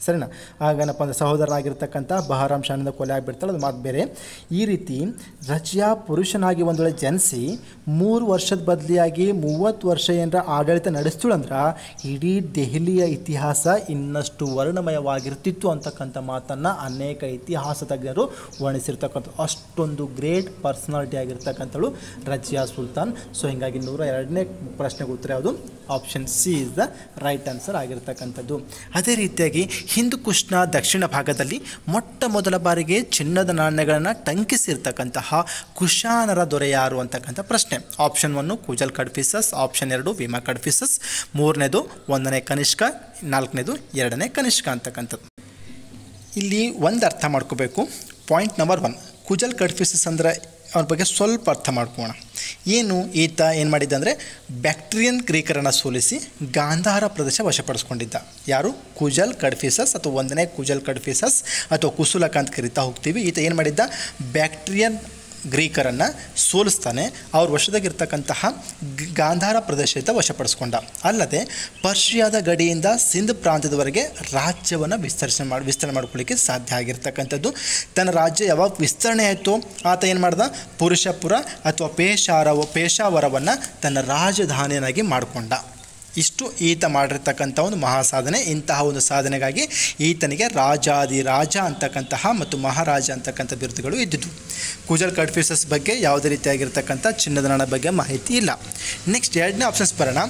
ಸರಿನಾ. ಆಗೇನಪ್ಪ ಅಂದರೆ ಸಹೋದರನಾಗಿರ್ತಕ್ಕಂಥ ಬಹರಾಮ್ ಶಾನಿಂದ ಕೊಲೆ ಆಗಿಬಿಡ್ತಾಳೆ, ಅದು ಮಾತು ಬೇರೆ. ಈ ರೀತಿ ರಜಿಯಾ ಪುರುಷನಾಗಿ ಒಂದು ವೇಳೆ ಜನಿಸಿ ಮೂರು ವರ್ಷದ ಬದಲಿಯಾಗಿ ಮೂವತ್ತು ವರ್ಷ ಏನರ ಆಡಳಿತ ನಡೆಸ್ತಳಂದ್ರೆ ಇಡೀ ದೆಹಲಿಯ ಇತಿಹಾಸ ಇನ್ನಷ್ಟು ವರ್ಣಮಯವಾಗಿರ್ತಿತ್ತು ಅಂತಕ್ಕಂಥ ಮಾತನ್ನು ಅನೇಕ ಇತಿಹಾಸ ತಜ್ಞರು ವರ್ಣಿಸಿರ್ತಕ್ಕಂಥ ಅಷ್ಟೊಂದು ಗ್ರೇಟ್ ಪರ್ಸನಾಲಿಟಿ ಆಗಿರ್ತಕ್ಕಂಥಳು ರಜಿಯಾ ಸುಲ್ತಾನ್. ಸೊ ಹೀಗಾಗಿ ನೂರ ಎರಡನೇ ಪ್ರಶ್ನೆಗೆ ಉತ್ತರ ಯಾವುದು? Option C is the right answer ಆಗಿರ್ತಕ್ಕಂಥದ್ದು. ಅದೇ ರೀತಿಯಾಗಿ ಹಿಂದೂ ಕುಶ್ನ ದಕ್ಷಿಣ ಭಾಗದಲ್ಲಿ ಮೊಟ್ಟ ಮೊದಲ ಬಾರಿಗೆ ಚಿನ್ನದ ನಾಣ್ಯಗಳನ್ನು ಟಂಕಿಸಿರ್ತಕ್ಕಂತಹ ಕುಶಾನರ ದೊರೆ ಯಾರು ಅಂತಕ್ಕಂಥ ಪ್ರಶ್ನೆ. Option one Kujula Kadphises, option ಎರಡು ವಿಮಾ ಕಡ್ಫಿಸಸ್, ಮೂರನೇದು ಒಂದನೇ ಕನಿಷ್ಕ, ನಾಲ್ಕನೇದು ಎರಡನೇ ಕನಿಷ್ಕ ಅಂತಕ್ಕಂಥದ್ದು. ಇಲ್ಲಿ ಒಂದು ಅರ್ಥ ಮಾಡ್ಕೋಬೇಕು. Point number one, Kujula Kadphises ಅಂದರೆ ಅವ್ರ ಬಗ್ಗೆ ಸ್ವಲ್ಪ ಅರ್ಥ ಮಾಡ್ಕೋಣ. ಏನು ಈತ ಏನು ಮಾಡಿದ್ದ ಅಂದರೆ ಬ್ಯಾಕ್ಟ್ರಿಯನ್ ಗ್ರೀಕರನ್ನು ಸೋಲಿಸಿ ಗಾಂಧಾರ ಪ್ರದೇಶ ವಶಪಡಿಸ್ಕೊಂಡಿದ್ದ. ಯಾರು? ಕುಜಲ್ ಕಡ್ಫಿಸಸ್ ಅಥವಾ ಒಂದನೇ ಕುಜಲ್ ಕಡ್ಫಿಸಸ್ ಅಥವಾ ಕುಸುಲಕ ಅಂತ ಕರಿತಾ ಹೋಗ್ತೀವಿ. ಈತ ಏನು ಮಾಡಿದ್ದ? ಬ್ಯಾಕ್ಟ್ರಿಯನ್ ಗ್ರೀಕರನ್ನು ಸೋಲಿಸ್ತಾನೆ, ಅವ್ರ ವಶದಾಗಿರ್ತಕ್ಕಂತಹ ಗಾಂಧಾರ ಪ್ರದೇಶದ ವಶಪಡಿಸ್ಕೊಂಡ. ಅಲ್ಲದೆ ಪರ್ಷಿಯಾದ ಗಡಿಯಿಂದ ಸಿಂಧ್ ಪ್ರಾಂತ್ಯದವರೆಗೆ ರಾಜ್ಯವನ್ನು ವಿಸ್ತರಿಸಿ ಮಾಡಿ ವಿಸ್ತರಣೆ ಮಾಡ್ಕೊಳ್ಳಿಕ್ಕೆ ಸಾಧ್ಯ ಆಗಿರ್ತಕ್ಕಂಥದ್ದು. ತನ್ನ ರಾಜ್ಯ ಯಾವಾಗ ವಿಸ್ತರಣೆ ಆಯಿತು ಆತ ಏನು ಮಾಡ್ದ? ಪುರುಷಪುರ ಅಥವಾ ಪೇಶಾರ ಪೇಶಾವರವನ್ನು ತನ್ನ ರಾಜಧಾನಿಯನ್ನಾಗಿ ಮಾಡಿಕೊಂಡ. ಇಷ್ಟು ಈತ ಮಾಡಿರ್ತಕ್ಕಂಥ ಒಂದು ಮಹಾಸಾಧನೆ. ಇಂತಹ ಒಂದು ಸಾಧನೆಗಾಗಿ ಈತನಿಗೆ ರಾಜಾದಿ ರಾಜ ಅಂತಕ್ಕಂತಹ ಮತ್ತು ಮಹಾರಾಜ ಅಂತಕ್ಕಂಥ ಬಿರುದುಗಳು ಇದ್ದಿದ್ದು. ಕುಜಲ್ ಕಡ್ಫಿಸಸ್ ಬಗ್ಗೆ ಯಾವುದೇ ರೀತಿಯಾಗಿರ್ತಕ್ಕಂಥ ಚಿನ್ನದ ನಾಣ್ಯ ಬಗ್ಗೆ ಮಾಹಿತಿ ಇಲ್ಲ. ನೆಕ್ಸ್ಟ್ ಎರಡನೇ ಆಪ್ಷನ್ಸ್ ಬರೋಣ.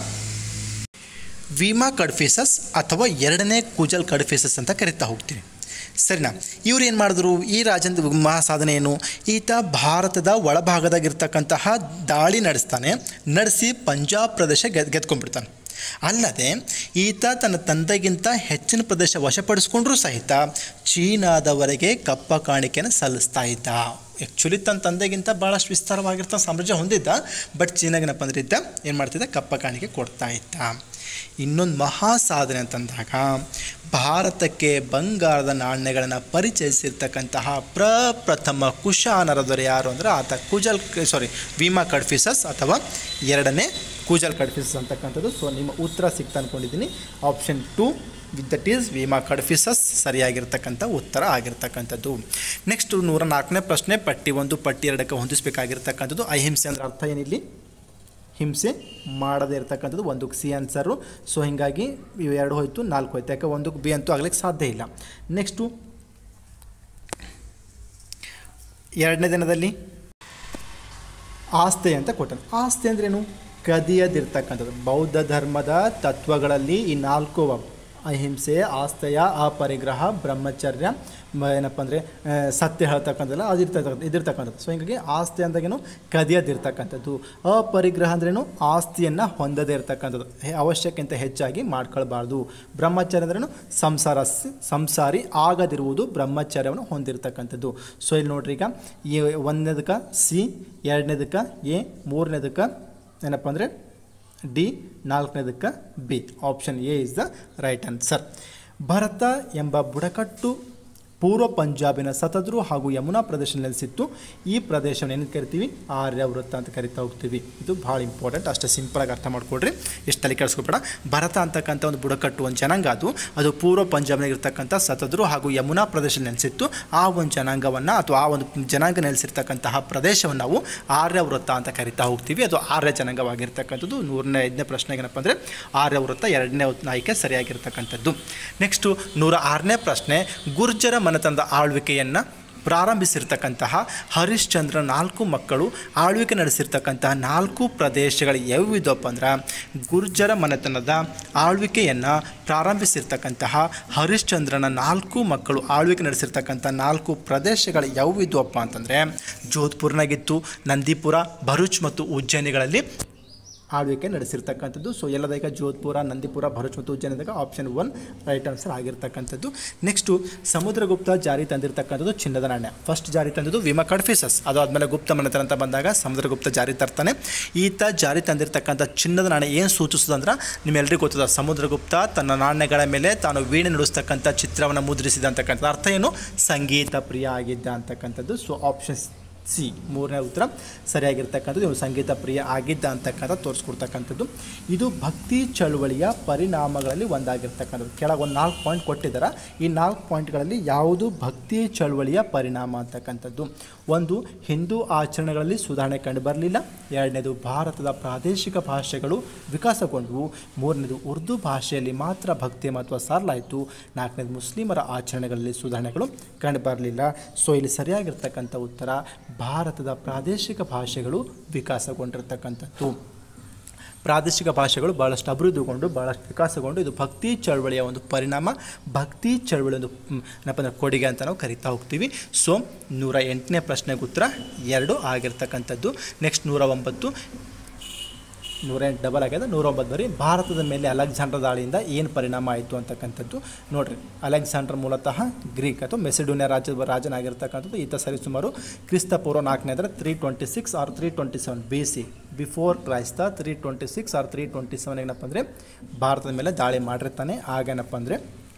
ವಿಮಾ ಕಡ್ಫಿಸಸ್ ಅಥವಾ ಎರಡನೇ ಕುಜಲ್ ಕಡ್ಫಿಸಸ್ ಅಂತ ಕರಿತಾ ಹೋಗ್ತೀವಿ. ಸರಿನಾ. ಇವ್ರು ಏನು ಮಾಡಿದ್ರು? ಈ ರಾಜನ ಮಹಾಸಾಧನೆ ಏನು? ಈತ ಭಾರತದ ಒಳಭಾಗದಾಗಿರ್ತಕ್ಕಂತಹ ದಾಳಿ ನಡೆಸ್ತಾನೆ, ನಡೆಸಿ ಪಂಜಾಬ್ ಪ್ರದೇಶ ಗೆದ್ ಗೆದ್ಕೊಂಡ್ಬಿಡ್ತಾನೆ. ಅಲ್ಲದೆ ಈತ ತನ್ನ ತಂದೆಗಿಂತ ಹೆಚ್ಚಿನ ಪ್ರದೇಶ ವಶಪಡಿಸ್ಕೊಂಡ್ರೂ ಸಹಿತ ಚೀನಾದವರೆಗೆ ಕಪ್ಪ ಕಾಣಿಕೆಯನ್ನು ಸಲ್ಲಿಸ್ತಾ ಇದ್ದ. ಆ್ಯಕ್ಚುಲಿ ತನ್ನ ತಂದೆಗಿಂತ ಭಾಳಷ್ಟು ವಿಸ್ತಾರವಾಗಿರ್ತಾನೆ ಸಾಮ್ರಾಜ್ಯ ಹೊಂದಿದ್ದ, ಬಟ್ ಚೀನಾಗೇನಪ್ಪ ಅಂದ್ರೆ ಇದ್ದ ಏನು ಮಾಡ್ತಿದ್ದ? ಕಪ್ಪ ಕಾಣಿಕೆ ಕೊಡ್ತಾ ಇದ್ದ. ಇನ್ನೊಂದು ಮಹಾ ಸಾಧನೆ ಅಂತಂದಾಗ ಭಾರತಕ್ಕೆ ಬಂಗಾರದ ನಾಣ್ಯಗಳನ್ನು ಪರಿಚಯಿಸಿರ್ತಕ್ಕಂತಹ ಪ್ರಪ್ರಥಮ ಕುಶಾನರ ದೊರೆ ಯಾರು ಅಂದರೆ ಆತ ಕುಜಲ್ ಸಾರಿ ವಿಮಾ ಕಡ್ಫಿಸಸ್ ಅಥವಾ ಎರಡನೇ ಕುಜಲ್ ಕಡ್ಫಿಸಸ್ ಅಂತಕ್ಕಂಥದ್ದು. ಸೊ ನಿಮ್ಮ ಉತ್ತರ ಸಿಕ್ತಾ ಅಂದ್ಕೊಂಡಿದ್ದೀನಿ. Option two with that is Vima Kadphises ಸರಿಯಾಗಿರ್ತಕ್ಕಂಥ ಉತ್ತರ ಆಗಿರ್ತಕ್ಕಂಥದ್ದು. ನೆಕ್ಸ್ಟ್ ನೂರ ನಾಲ್ಕನೇ ಪ್ರಶ್ನೆ, ಪಟ್ಟಿ ಒಂದು ಪಟ್ಟಿ ಎರಡಕ್ಕೆ ಹೊಂದಿಸಬೇಕಾಗಿರ್ತಕ್ಕಂಥದ್ದು. ಅಹಿಂಸೆ ಅಂದರೆ ಅರ್ಥ ಏನಿಲ್ಲಿ? ಹಿಂಸೆ ಮಾಡದೇ ಇರತಕ್ಕಂಥದ್ದು. ಒಂದಕ್ಕೆ ಸಿ ಆನ್ಸರು. ಸೊ ಹೀಗಾಗಿ ಇವು ಎರಡು ಹೋಯ್ತು, ನಾಲ್ಕು ಹೋಯ್ತು. ಯಾಕೆ ಒಂದಕ್ಕೆ ಬಿ ಅಂತೂ ಆಗ್ಲಿಕ್ಕೆ ಸಾಧ್ಯ ಇಲ್ಲ. ನೆಕ್ಸ್ಟು ಎರಡನೇ ದಿನದಲ್ಲಿ ಆಸ್ತೆ ಅಂತ ಕೊಟ್ಟನು. ಆಸ್ತೆ ಅಂದ್ರೇನು? ಕದಿಯದಿರ್ತಕ್ಕಂಥದ್ದು. ಬೌದ್ಧ ಧರ್ಮದ ತತ್ವಗಳಲ್ಲಿ ಈ ನಾಲ್ಕು ಅಹಿಂಸೆ, ಆಸ್ತೆಯ, ಅಪರಿಗ್ರಹ, ಬ್ರಹ್ಮಚರ್ಯ, ಏನಪ್ಪ ಅಂದರೆ ಸತ್ಯ ಹೇಳ್ತಕ್ಕಂಥದ್ದಲ್ಲ ಅದು ಇರ್ತಕ್ಕಂಥ ಇದಿರ್ತಕ್ಕಂಥದ್ದು. ಸೊ ಹೀಗಾಗಿ ಆಸ್ತಿ ಅಂದಾಗೇನು? ಕದಿಯದಿರ್ತಕ್ಕಂಥದ್ದು. ಅಪರಿಗ್ರಹ ಅಂದ್ರೇನು? ಆಸ್ತಿಯನ್ನು ಹೊಂದದೇ ಇರ್ತಕ್ಕಂಥದ್ದು, ಅವಶ್ಯಕ್ಕಿಂತ ಹೆಚ್ಚಾಗಿ ಮಾಡ್ಕೊಳ್ಬಾರ್ದು. ಬ್ರಹ್ಮಚರ್ಯ ಅಂದ್ರೇನು? ಸಂಸಾರ ಸಂಸಾರಿ ಆಗದಿರುವುದು, ಬ್ರಹ್ಮಚರ್ಯವನ್ನು ಹೊಂದಿರತಕ್ಕಂಥದ್ದು. ಸೊ ಇಲ್ಲಿ ನೋಡ್ರಿ, ಈಗ ಈ ಒಂದನೇದಕ್ಕೆ ಸಿ, ಎರಡನೇದಕ್ಕೆ ಎ, ಮೂರನೇದಕ್ಕೆ ಏನಪ್ಪ ಅಂದರೆ ಡಿ, ನಾಲ್ಕನೇದಕ್ಕೆ B. Option A is the right answer. Bharata ಎಂಬ ಬುಡಕಟ್ಟು ಪೂರ್ವ ಪಂಜಾಬಿನ ಸತದ್ರು ಹಾಗೂ ಯಮುನಾ ಪ್ರದೇಶ ನೆಲೆಸಿತ್ತು. ಈ ಪ್ರದೇಶವನ್ನು ಏನು ಕರಿತೀವಿ? ಆರ್ಯವೃತ್ತ ಅಂತ ಕರಿತಾ ಹೋಗ್ತೀವಿ. ಇದು ಭಾಳ ಇಂಪಾರ್ಟೆಂಟ್, ಅಷ್ಟೇ ಸಿಂಪಲಾಗಿ ಅರ್ಥ ಮಾಡ್ಕೊಡ್ರಿ, ಎಷ್ಟು ತಲೆ ಕೆಡಿಸ್ಕೊಬೇಡ. ಭರತ ಅಂತಕ್ಕಂಥ ಒಂದು ಬುಡಕಟ್ಟು ಒಂದು ಜನಾಂಗ, ಅದು ಅದು ಪೂರ್ವ ಪಂಜಾಬ್ನಾಗಿರ್ತಕ್ಕಂಥ ಸತದ್ರು ಹಾಗೂ ಯಮುನಾ ಪ್ರದೇಶ ನೆಲೆಸಿತ್ತು. ಆ ಒಂದು ಜನಾಂಗವನ್ನು ಅಥವಾ ಆ ಒಂದು ಜನಾಂಗ ನೆಲೆಸಿರ್ತಕ್ಕಂತಹ ಪ್ರದೇಶವನ್ನು ನಾವು ಆರ್ಯವೃತ್ತ ಅಂತ ಕರಿತಾ ಹೋಗ್ತೀವಿ. ಅದು ಆರ್ಯ ಜನಾಂಗವಾಗಿರ್ತಕ್ಕಂಥದ್ದು. ನೂರನೇ ಐದನೇ ಪ್ರಶ್ನೆಗೆ ಏನಪ್ಪ ಅಂದರೆ ಆರ್ಯವೃತ್ತ ಎರಡನೇ ಆಯ್ಕೆ ಸರಿಯಾಗಿರ್ತಕ್ಕಂಥದ್ದು. ನೆಕ್ಸ್ಟು ನೂರ ಆರನೇ ಪ್ರಶ್ನೆ, ಗುರ್ಜರ ಮನೆತನದ ಆಳ್ವಿಕೆಯನ್ನು ಪ್ರಾರಂಭಿಸಿರ್ತಕ್ಕಂತಹ ಹರಿಶ್ಚಂದ್ರ ನಾಲ್ಕು ಮಕ್ಕಳು ಆಳ್ವಿಕೆ ನಡೆಸಿರ್ತಕ್ಕಂತಹ ನಾಲ್ಕು ಪ್ರದೇಶಗಳು ಯಾವುದಪ್ಪ ಅಂದ್ರೆ ಗುರ್ಜರ ಮನೆತನದ ಆಳ್ವಿಕೆಯನ್ನು ಪ್ರಾರಂಭಿಸಿರ್ತಕ್ಕಂತಹ ಹರಿಶ್ಚಂದ್ರನ ನಾಲ್ಕು ಮಕ್ಕಳು ಆಳ್ವಿಕೆ ನಡೆಸಿರ್ತಕ್ಕಂಥ ನಾಲ್ಕು ಪ್ರದೇಶಗಳು ಯಾವುದಪ್ಪ ಅಂತಂದರೆ ಜೋಧ್ಪುರ್ನಾಗಿತ್ತು, ನಂದಿಪುರ, ಭರೂಚ್ ಮತ್ತು ಉಜ್ಜಯಿನಿಗಳಲ್ಲಿ ಆಳ್ವಿಕೆ ನಡೆಸಿರ್ತಕ್ಕಂಥದ್ದು. ಸೊ ಎಲ್ಲದೀಗ ಜೋಧ್ಪುರ, ನಂದಿಪುರ, ಭರೂಚ್ ಮತ್ತು ಉಜ್ಜಯಿನಿದಾಗ ಆಪ್ಷನ್ ಒನ್ ರೈಟ್ ಆನ್ಸರ್ ಆಗಿರ್ತಕ್ಕಂಥದ್ದು. ನೆಕ್ಸ್ಟು ಸಮುದ್ರಗುಪ್ತ ಜಾರಿ ತಂದಿರತಕ್ಕಂಥದ್ದು ಚಿನ್ನದ ನಾಣ್ಯ. ಫಸ್ಟ್ ಜಾರಿ ತಂದಿದ್ದು ವಿಮಾ ಕಡ್ಫಿಸಸ್, ಅದಾದಮೇಲೆ ಗುಪ್ತ ಮನೆತನ ಅಂತ ಬಂದಾಗ ಸಮುದ್ರಗುಪ್ತ ಜಾರಿ ತರ್ತಾನೆ. ಈತ ಜಾರಿ ತಂದಿರತಕ್ಕಂಥ ಚಿನ್ನದ ನಾಣ್ಯ ಏನು ಸೂಚಿಸೋದಂದ್ರೆ ನಿಮ್ಮೆಲ್ಲರಿಗೂ ಗೊತ್ತದ, ಸಮುದ್ರಗುಪ್ತ ತನ್ನ ನಾಣ್ಯಗಳ ಮೇಲೆ ತಾನು ವೀಣೆ ನುಡಿಸ್ತಕ್ಕಂಥ ಚಿತ್ರವನ್ನು ಮುದ್ರಿಸಿದ ಅಂತಕ್ಕಂಥದ್ದು. ಅರ್ಥ ಏನು? ಸಂಗೀತ ಪ್ರಿಯ ಆಗಿದ್ದ ಅಂತಕ್ಕಂಥದ್ದು. ಸೊ ಆಪ್ಷನ್ ಸಿ ಮೂರನೇ ಉತ್ತರ ಸರಿಯಾಗಿರ್ತಕ್ಕಂಥದ್ದು. ಇವು ಸಂಗೀತ ಪ್ರಿಯ ಆಗಿದ್ದ ಅಂತಕ್ಕಂಥ ತೋರಿಸ್ಕೊಡ್ತಕ್ಕಂಥದ್ದು. ಇದು ಭಕ್ತಿ ಚಳುವಳಿಯ ಪರಿಣಾಮಗಳಲ್ಲಿ ಒಂದಾಗಿರ್ತಕ್ಕಂಥದ್ದು. ಕೆಳಗೆ ಒಂದು ನಾಲ್ಕು ಪಾಯಿಂಟ್ ಕೊಟ್ಟಿದ್ದಾರೆ. ಈ ನಾಲ್ಕು ಪಾಯಿಂಟ್ಗಳಲ್ಲಿ ಯಾವುದು ಭಕ್ತಿ ಚಳುವಳಿಯ ಪರಿಣಾಮ ಅಂತಕ್ಕಂಥದ್ದು? ಒಂದು, ಹಿಂದೂ ಆಚರಣೆಗಳಲ್ಲಿ ಸುಧಾರಣೆ ಕಂಡು ಬರಲಿಲ್ಲ. ಎರಡನೇದು, ಭಾರತದ ಪ್ರಾದೇಶಿಕ ಭಾಷೆಗಳು ವಿಕಾಸಗೊಂಡವು. ಮೂರನೇದು, ಉರ್ದು ಭಾಷೆಯಲ್ಲಿ ಮಾತ್ರ ಭಕ್ತಿಯ ಮಹತ್ವ ಸಾರಲಾಯಿತು. ನಾಲ್ಕನೇದು, ಮುಸ್ಲಿಮರ ಆಚರಣೆಗಳಲ್ಲಿ ಸುಧಾರಣೆಗಳು ಕಂಡು ಬರಲಿಲ್ಲ. ಸೊ ಇಲ್ಲಿ ಸರಿಯಾಗಿರ್ತಕ್ಕಂಥ ಉತ್ತರ ಭಾರತದ ಪ್ರಾದೇಶಿಕ ಭಾಷೆಗಳು ವಿಕಾಸಗೊಂಡಿರ್ತಕ್ಕಂಥದ್ದು. ಪ್ರಾದೇಶಿಕ ಭಾಷೆಗಳು ಭಾಳಷ್ಟು ಅಭಿವೃದ್ಧಿಗೊಂಡು ಭಾಳಷ್ಟು ವಿಕಾಸಗೊಂಡು ಇದು ಭಕ್ತಿ ಚಳವಳಿಯ ಒಂದು ಪರಿಣಾಮ, ಭಕ್ತಿ ಚಳವಳಿ ಒಂದು ಏನಪ್ಪ ಅಂದರೆ ಕೊಡುಗೆ ಅಂತ ನಾವು ಕರಿತಾ ಹೋಗ್ತೀವಿ. ಸೊ ನೂರ ಎಂಟನೇ ಪ್ರಶ್ನೆಗೆ ಉತ್ತರ ಎರಡು ಆಗಿರ್ತಕ್ಕಂಥದ್ದು. ನೆಕ್ಸ್ಟ್ ನೂರ ಒಂಬತ್ತು ನೂರ ಎಂಟು ಡಬಲ್ ಆಗ್ಯದ. ನೂರ ಒಂಬತ್ತು ಬರೀ ಭಾರತದ ಮೇಲೆ ಅಲೆಕ್ಸಾಂಡರ್ ದಾಳಿಯಿಂದ ಏನು ಪರಿಣಾಮ ಆಯಿತು ಅಂತಕ್ಕಂಥದ್ದು ನೋಡಿರಿ. ಅಲೆಕ್ಸಾಂಡರ್ ಮೂಲತಃ ಗ್ರೀಕ್ ಅಥವಾ ಮೆಸಿಡೋನಿಯಾ ರಾಜ್ಯದ ರಾಜನಾಗಿರ್ತಕ್ಕಂಥದ್ದು. ಈತ ಸರಿ ಸುಮಾರು ಕ್ರಿಸ್ತ ಪೂರ್ವ ನಾಲ್ಕನೇ ಅಂದರೆ three twenty six or three twenty seven B C before Christ three twenty six or three twenty seven ಏನಪ್ಪ ಅಂದರೆ ಭಾರತದ ಮೇಲೆ ದಾಳಿ ಮಾಡಿರ್ತಾನೆ. ಆಗೇನಪ್ಪ ಅಂದರೆ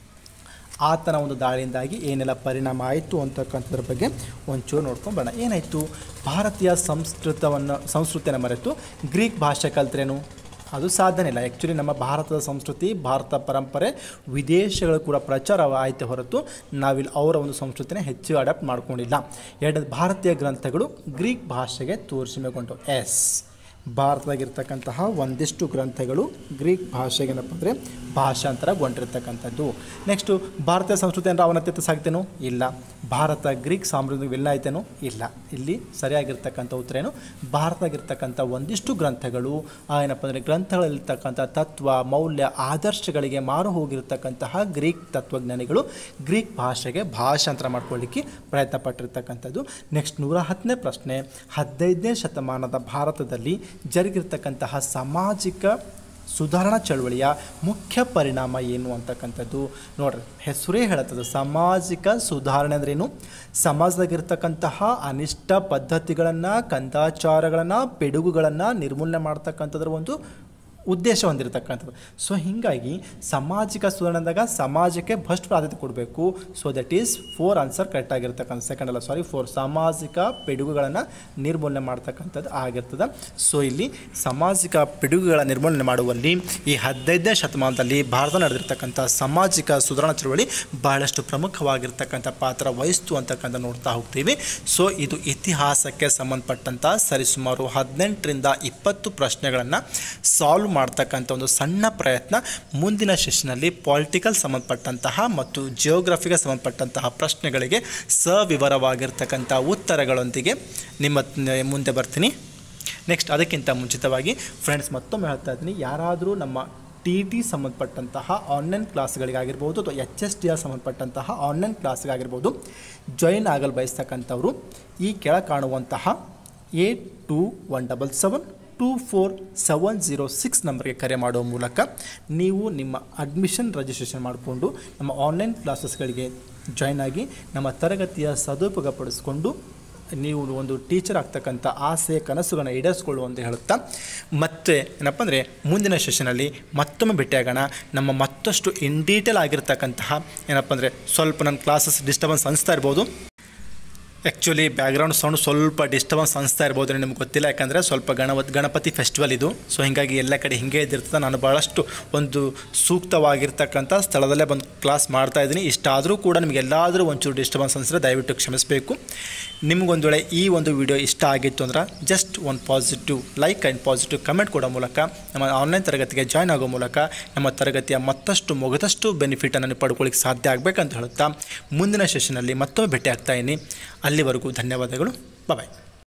ಆತನ ಒಂದು ದಾಳಿಯಿಂದಾಗಿ ಏನೆಲ್ಲ ಪರಿಣಾಮ ಆಯಿತು ಅಂತಕ್ಕಂಥದ್ರ ಬಗ್ಗೆ ಒಂಚೂರು ನೋಡ್ಕೊಂಬರೋಣ. ಏನಾಯಿತು? ಭಾರತೀಯ ಸಂಸ್ಕೃತವನ್ನು ಸಂಸ್ಕೃತಿಯನ್ನು ಮರೆತು ಗ್ರೀಕ್ ಭಾಷೆ ಕಲ್ತ್ರೇನು? ಅದು ಸಾಧನೆ ಇಲ್ಲ. ಆ್ಯಕ್ಚುಲಿ ನಮ್ಮ ಭಾರತದ ಸಂಸ್ಕೃತಿ, ಭಾರತ ಪರಂಪರೆ ವಿದೇಶಗಳು ಕೂಡ ಪ್ರಚಾರ ಆಯಿತು ಹೊರತು ನಾವಿಲ್ಲಿ ಅವರ ಒಂದು ಸಂಸ್ಕೃತಿನ ಹೆಚ್ಚು ಅಡಾಪ್ಟ್ ಮಾಡ್ಕೊಂಡಿಲ್ಲ. ಎರಡು, ಭಾರತೀಯ ಗ್ರಂಥಗಳು ಗ್ರೀಕ್ ಭಾಷೆಗೆ ತೋರಿಸಿಮೆಗೊಂಡು. ಎಸ್, ಭಾರತದಾಗಿರ್ತಕ್ಕಂತಹ ಒಂದಿಷ್ಟು ಗ್ರಂಥಗಳು ಗ್ರೀಕ್ ಭಾಷೆಗೆ ಏನಪ್ಪ ಅಂದರೆ ಭಾಷಾಂತರಗೊಂಡಿರ್ತಕ್ಕಂಥದ್ದು. ನೆಕ್ಸ್ಟು ಭಾರತೀಯ ಸಂಸ್ಕೃತಿ ಅಂದರೆ ಅವನತ್ಯತೆ ಸಾಗ್ತೇನೋ? ಇಲ್ಲ. ಭಾರತ ಗ್ರೀಕ್ ಸಾಮ್ರಾಜ್ಯ ವಿಲ್ಲ ಆಯ್ತೇನೋ? ಇಲ್ಲ. ಇಲ್ಲಿ ಸರಿಯಾಗಿರ್ತಕ್ಕಂಥ ಉತ್ತರ ಏನು? ಭಾರತದಾಗಿರ್ತಕ್ಕಂಥ ಒಂದಿಷ್ಟು ಗ್ರಂಥಗಳು ಏನಪ್ಪ ಅಂದರೆ ಗ್ರಂಥಗಳಲ್ಲಿರ್ತಕ್ಕಂಥ ತತ್ವ, ಮೌಲ್ಯ, ಆದರ್ಶಗಳಿಗೆ ಮಾರು ಹೋಗಿರ್ತಕ್ಕಂತಹ ಗ್ರೀಕ್ ತತ್ವಜ್ಞಾನಿಗಳು ಗ್ರೀಕ್ ಭಾಷೆಗೆ ಭಾಷಾಂತರ ಮಾಡ್ಕೊಳ್ಳಿಕ್ಕೆ ಪ್ರಯತ್ನ ಪಟ್ಟಿರ್ತಕ್ಕಂಥದ್ದು. ನೆಕ್ಸ್ಟ್ ನೂರ ಹತ್ತನೇ ಪ್ರಶ್ನೆ, ಹದಿನೈದನೇ ಶತಮಾನದ ಭಾರತದಲ್ಲಿ ಜರುಗಿರ್ತಕ್ಕಂತಹ ಸಾಮಾಜಿಕ ಸುಧಾರಣಾ ಚಳವಳಿಯ ಮುಖ್ಯ ಪರಿಣಾಮ ಏನು ಅಂತಕ್ಕಂಥದ್ದು ನೋಡ್ರಿ. ಹೆಸರೇ ಹೇಳುತ್ತದೆ ಸಾಮಾಜಿಕ ಸುಧಾರಣೆ ಅಂದ್ರೇನು? ಸಮಾಜದಾಗಿರ್ತಕ್ಕಂತಹ ಅನಿಷ್ಟ ಪದ್ಧತಿಗಳನ್ನು, ಕಂದಾಚಾರಗಳನ್ನು, ಪಿಡುಗುಗಳನ್ನು ನಿರ್ಮೂಲನೆ ಮಾಡ್ತಕ್ಕಂಥದ್ರ ಒಂದು ಉದ್ದೇಶ ಹೊಂದಿರತಕ್ಕಂಥದ್ದು. ಸೊ ಹೀಗಾಗಿ ಸಾಮಾಜಿಕ ಸುಧಾರಣೆದಾಗ ಸಮಾಜಕ್ಕೆ ಫಸ್ಟ್ ಪ್ರಾಧಾನ್ಯತೆ ಕೊಡಬೇಕು. So that is four answer correct ಆಗಿರ್ತಕ್ಕಂಥ. ಸೆಕೆಂಡ್ ಅಲ್ಲ ಸಾರಿ ಫೋರ್, ಸಾಮಾಜಿಕ ಪಿಡುಗುಗಳನ್ನು ನಿರ್ಮೂಲನೆ ಮಾಡ್ತಕ್ಕಂಥದ್ದು ಆಗಿರ್ತದೆ. ಸೊ ಇಲ್ಲಿ ಸಾಮಾಜಿಕ ಪಿಡುಗುಗಳ ನಿರ್ಮೂಲನೆ ಮಾಡುವಲ್ಲಿ ಈ ಹದಿನೈದನೇ ಶತಮಾನದಲ್ಲಿ ಭಾರತ ನಡೆದಿರ್ತಕ್ಕಂಥ ಸಾಮಾಜಿಕ ಸುಧಾರಣಾ ಚಳವಳಿ ಬಹಳಷ್ಟು ಪ್ರಮುಖವಾಗಿರ್ತಕ್ಕಂಥ ಪಾತ್ರ ವಹಿಸ್ತು ಅಂತಕ್ಕಂಥ ನೋಡ್ತಾ ಹೋಗ್ತೀವಿ. ಸೊ ಇದು ಇತಿಹಾಸಕ್ಕೆ ಸಂಬಂಧಪಟ್ಟಂಥ ಸರಿಸುಮಾರು ಹದಿನೆಂಟರಿಂದ ಇಪ್ಪತ್ತು ಪ್ರಶ್ನೆಗಳನ್ನು ಸಾಲ್ವ್ ಮಾಡ್ತಕ್ಕಂಥ ಒಂದು ಸಣ್ಣ ಪ್ರಯತ್ನ. ಮುಂದಿನ ಸೆಷನ್ನಲ್ಲಿ ಪಾಲಿಟಿಕಲ್ ಸಂಬಂಧಪಟ್ಟಂತಹ ಮತ್ತು ಜಿಯೋಗ್ರಫಿಗೆ ಸಂಬಂಧಪಟ್ಟಂತಹ ಪ್ರಶ್ನೆಗಳಿಗೆ ಸವಿವರವಾಗಿರ್ತಕ್ಕಂಥ ಉತ್ತರಗಳೊಂದಿಗೆ ನಿಮ್ಮ ಮುಂದೆ ಬರ್ತೀನಿ. ನೆಕ್ಸ್ಟ್ ಅದಕ್ಕಿಂತ ಮುಂಚಿತವಾಗಿ ಫ್ರೆಂಡ್ಸ್ ಮತ್ತೊಮ್ಮೆ ಹೇಳ್ತಾ ಇದ್ದೀನಿ, ಯಾರಾದರೂ ನಮ್ಮ ಟಿ ಟಿ ಸಂಬಂಧಪಟ್ಟಂತಹ ಆನ್ಲೈನ್ ಕ್ಲಾಸ್ಗಳಿಗಾಗಿರ್ಬೋದು ಅಥವಾ ಎಚ್ ಎಸ್ ಟಿ ಆರ್ ಸಂಬಂಧಪಟ್ಟಂತಹ ಆನ್ಲೈನ್ ಕ್ಲಾಸ್ಗಾಗಿರ್ಬೋದು ಜಾಯಿನ್ ಆಗಲು ಬಯಸ್ತಕ್ಕಂಥವರು ಈ ಕೆಳ ಕಾಣುವಂತಹ eight two one double seven two four seven zero six ನಂಬರ್ಗೆ ಕರೆ ಮಾಡುವ ಮೂಲಕ ನೀವು ನಿಮ್ಮ ಅಡ್ಮಿಷನ್ ರಿಜಿಸ್ಟ್ರೇಷನ್ ಮಾಡಿಕೊಂಡು ನಮ್ಮ ಆನ್ಲೈನ್ ಕ್ಲಾಸಸ್ಗಳಿಗೆ ಜಾಯ್ನ್ ಆಗಿ ನಮ್ಮ ತರಗತಿಯ ಸದುಪಯೋಗಪಡಿಸ್ಕೊಂಡು ನೀವು ಒಂದು ಟೀಚರ್ ಆಗ್ತಕ್ಕಂಥ ಆಸೆ ಕನಸುಗಳನ್ನು ಈಡೇರಿಸ್ಕೊಳ್ಳು ಅಂತ ಹೇಳುತ್ತಾ, ಮತ್ತು ಏನಪ್ಪ ಅಂದರೆ ಮುಂದಿನ ಸೆಷನಲ್ಲಿ ಮತ್ತೊಮ್ಮೆ ಭೇಟಿಯಾಗೋಣ. ನಮ್ಮ ಮತ್ತಷ್ಟು ಇನ್ ಡೀಟೇಲ್ ಆಗಿರ್ತಕ್ಕಂತಹ ಏನಪ್ಪ ಅಂದರೆ ಸ್ವಲ್ಪ ನನ್ನ ಕ್ಲಾಸಸ್ ಡಿಸ್ಟರ್ಬೆನ್ಸ್ ಅನಿಸ್ತಾ ಇರ್ಬೋದು. ಆ್ಯಕ್ಚುಲಿ ಬ್ಯಾಕ್ಗ್ರೌಂಡ್ ಸೌಂಡ್ ಸ್ವಲ್ಪ ಡಿಸ್ಟರ್ಬೆನ್ಸ್ ಅನಿಸ್ತಾ ಇರ್ಬೋದು, ನಿಮ್ಗೆ ಗೊತ್ತಿಲ್ಲ. ಯಾಕಂದರೆ ಸ್ವಲ್ಪ ಗಣಪತಿ ಗಣಪತಿ ಫೆಸ್ಟಿವಲ್ ಇದು. ಸೊ ಹೀಗಾಗಿ ಎಲ್ಲ ಕಡೆ ಹಿಂಗೆ ಇದ್ದಿರ್ತದೆ. ನಾನು ಭಾಳಷ್ಟು ಒಂದು ಸೂಕ್ತವಾಗಿರ್ತಕ್ಕಂಥ ಸ್ಥಳದಲ್ಲೇ ಬಂದು ಕ್ಲಾಸ್ ಮಾಡ್ತಾಯಿದ್ದೀನಿ. ಇಷ್ಟಾದರೂ ಕೂಡ ನಿಮಗೆಲ್ಲಾದರೂ ಒಂಚೂರು ಡಿಸ್ಟರ್ಬೆನ್ಸ್ ಅನಿಸಿದ್ರೆ ದಯವಿಟ್ಟು ಕ್ಷಮಿಸಬೇಕು. ನಿಮಗೊಂದು ವೇಳೆ ಈ ಒಂದು ವಿಡಿಯೋ ಇಷ್ಟ ಆಗಿತ್ತು ಅಂದ್ರೆ ಜಸ್ಟ್ ಒಂದು positive like and positive comment ಕೊಡೋ ಮೂಲಕ ನಮ್ಮ ಆನ್ಲೈನ್ ತರಗತಿಗೆ ಜಾಯ್ನ್ ಆಗೋ ಮೂಲಕ ನಮ್ಮ ತರಗತಿಯ ಮತ್ತಷ್ಟು ಮುಗಿದಷ್ಟು ಬೆನಿಫಿಟನ್ನು ಪಡ್ಕೊಳ್ಳಿಕ್ಕೆ ಸಾಧ್ಯ ಆಗಬೇಕಂತ ಹೇಳುತ್ತಾ ಮುಂದಿನ ಸೆಷನಲ್ಲಿ ಮತ್ತೊಮ್ಮೆ ಭೇಟಿ ಆಗ್ತಾಯಿದ್ದೀನಿ. ಅಲ್ಲಿವರೆಗೂ ಧನ್ಯವಾದಗಳು. ಬಾಯ್.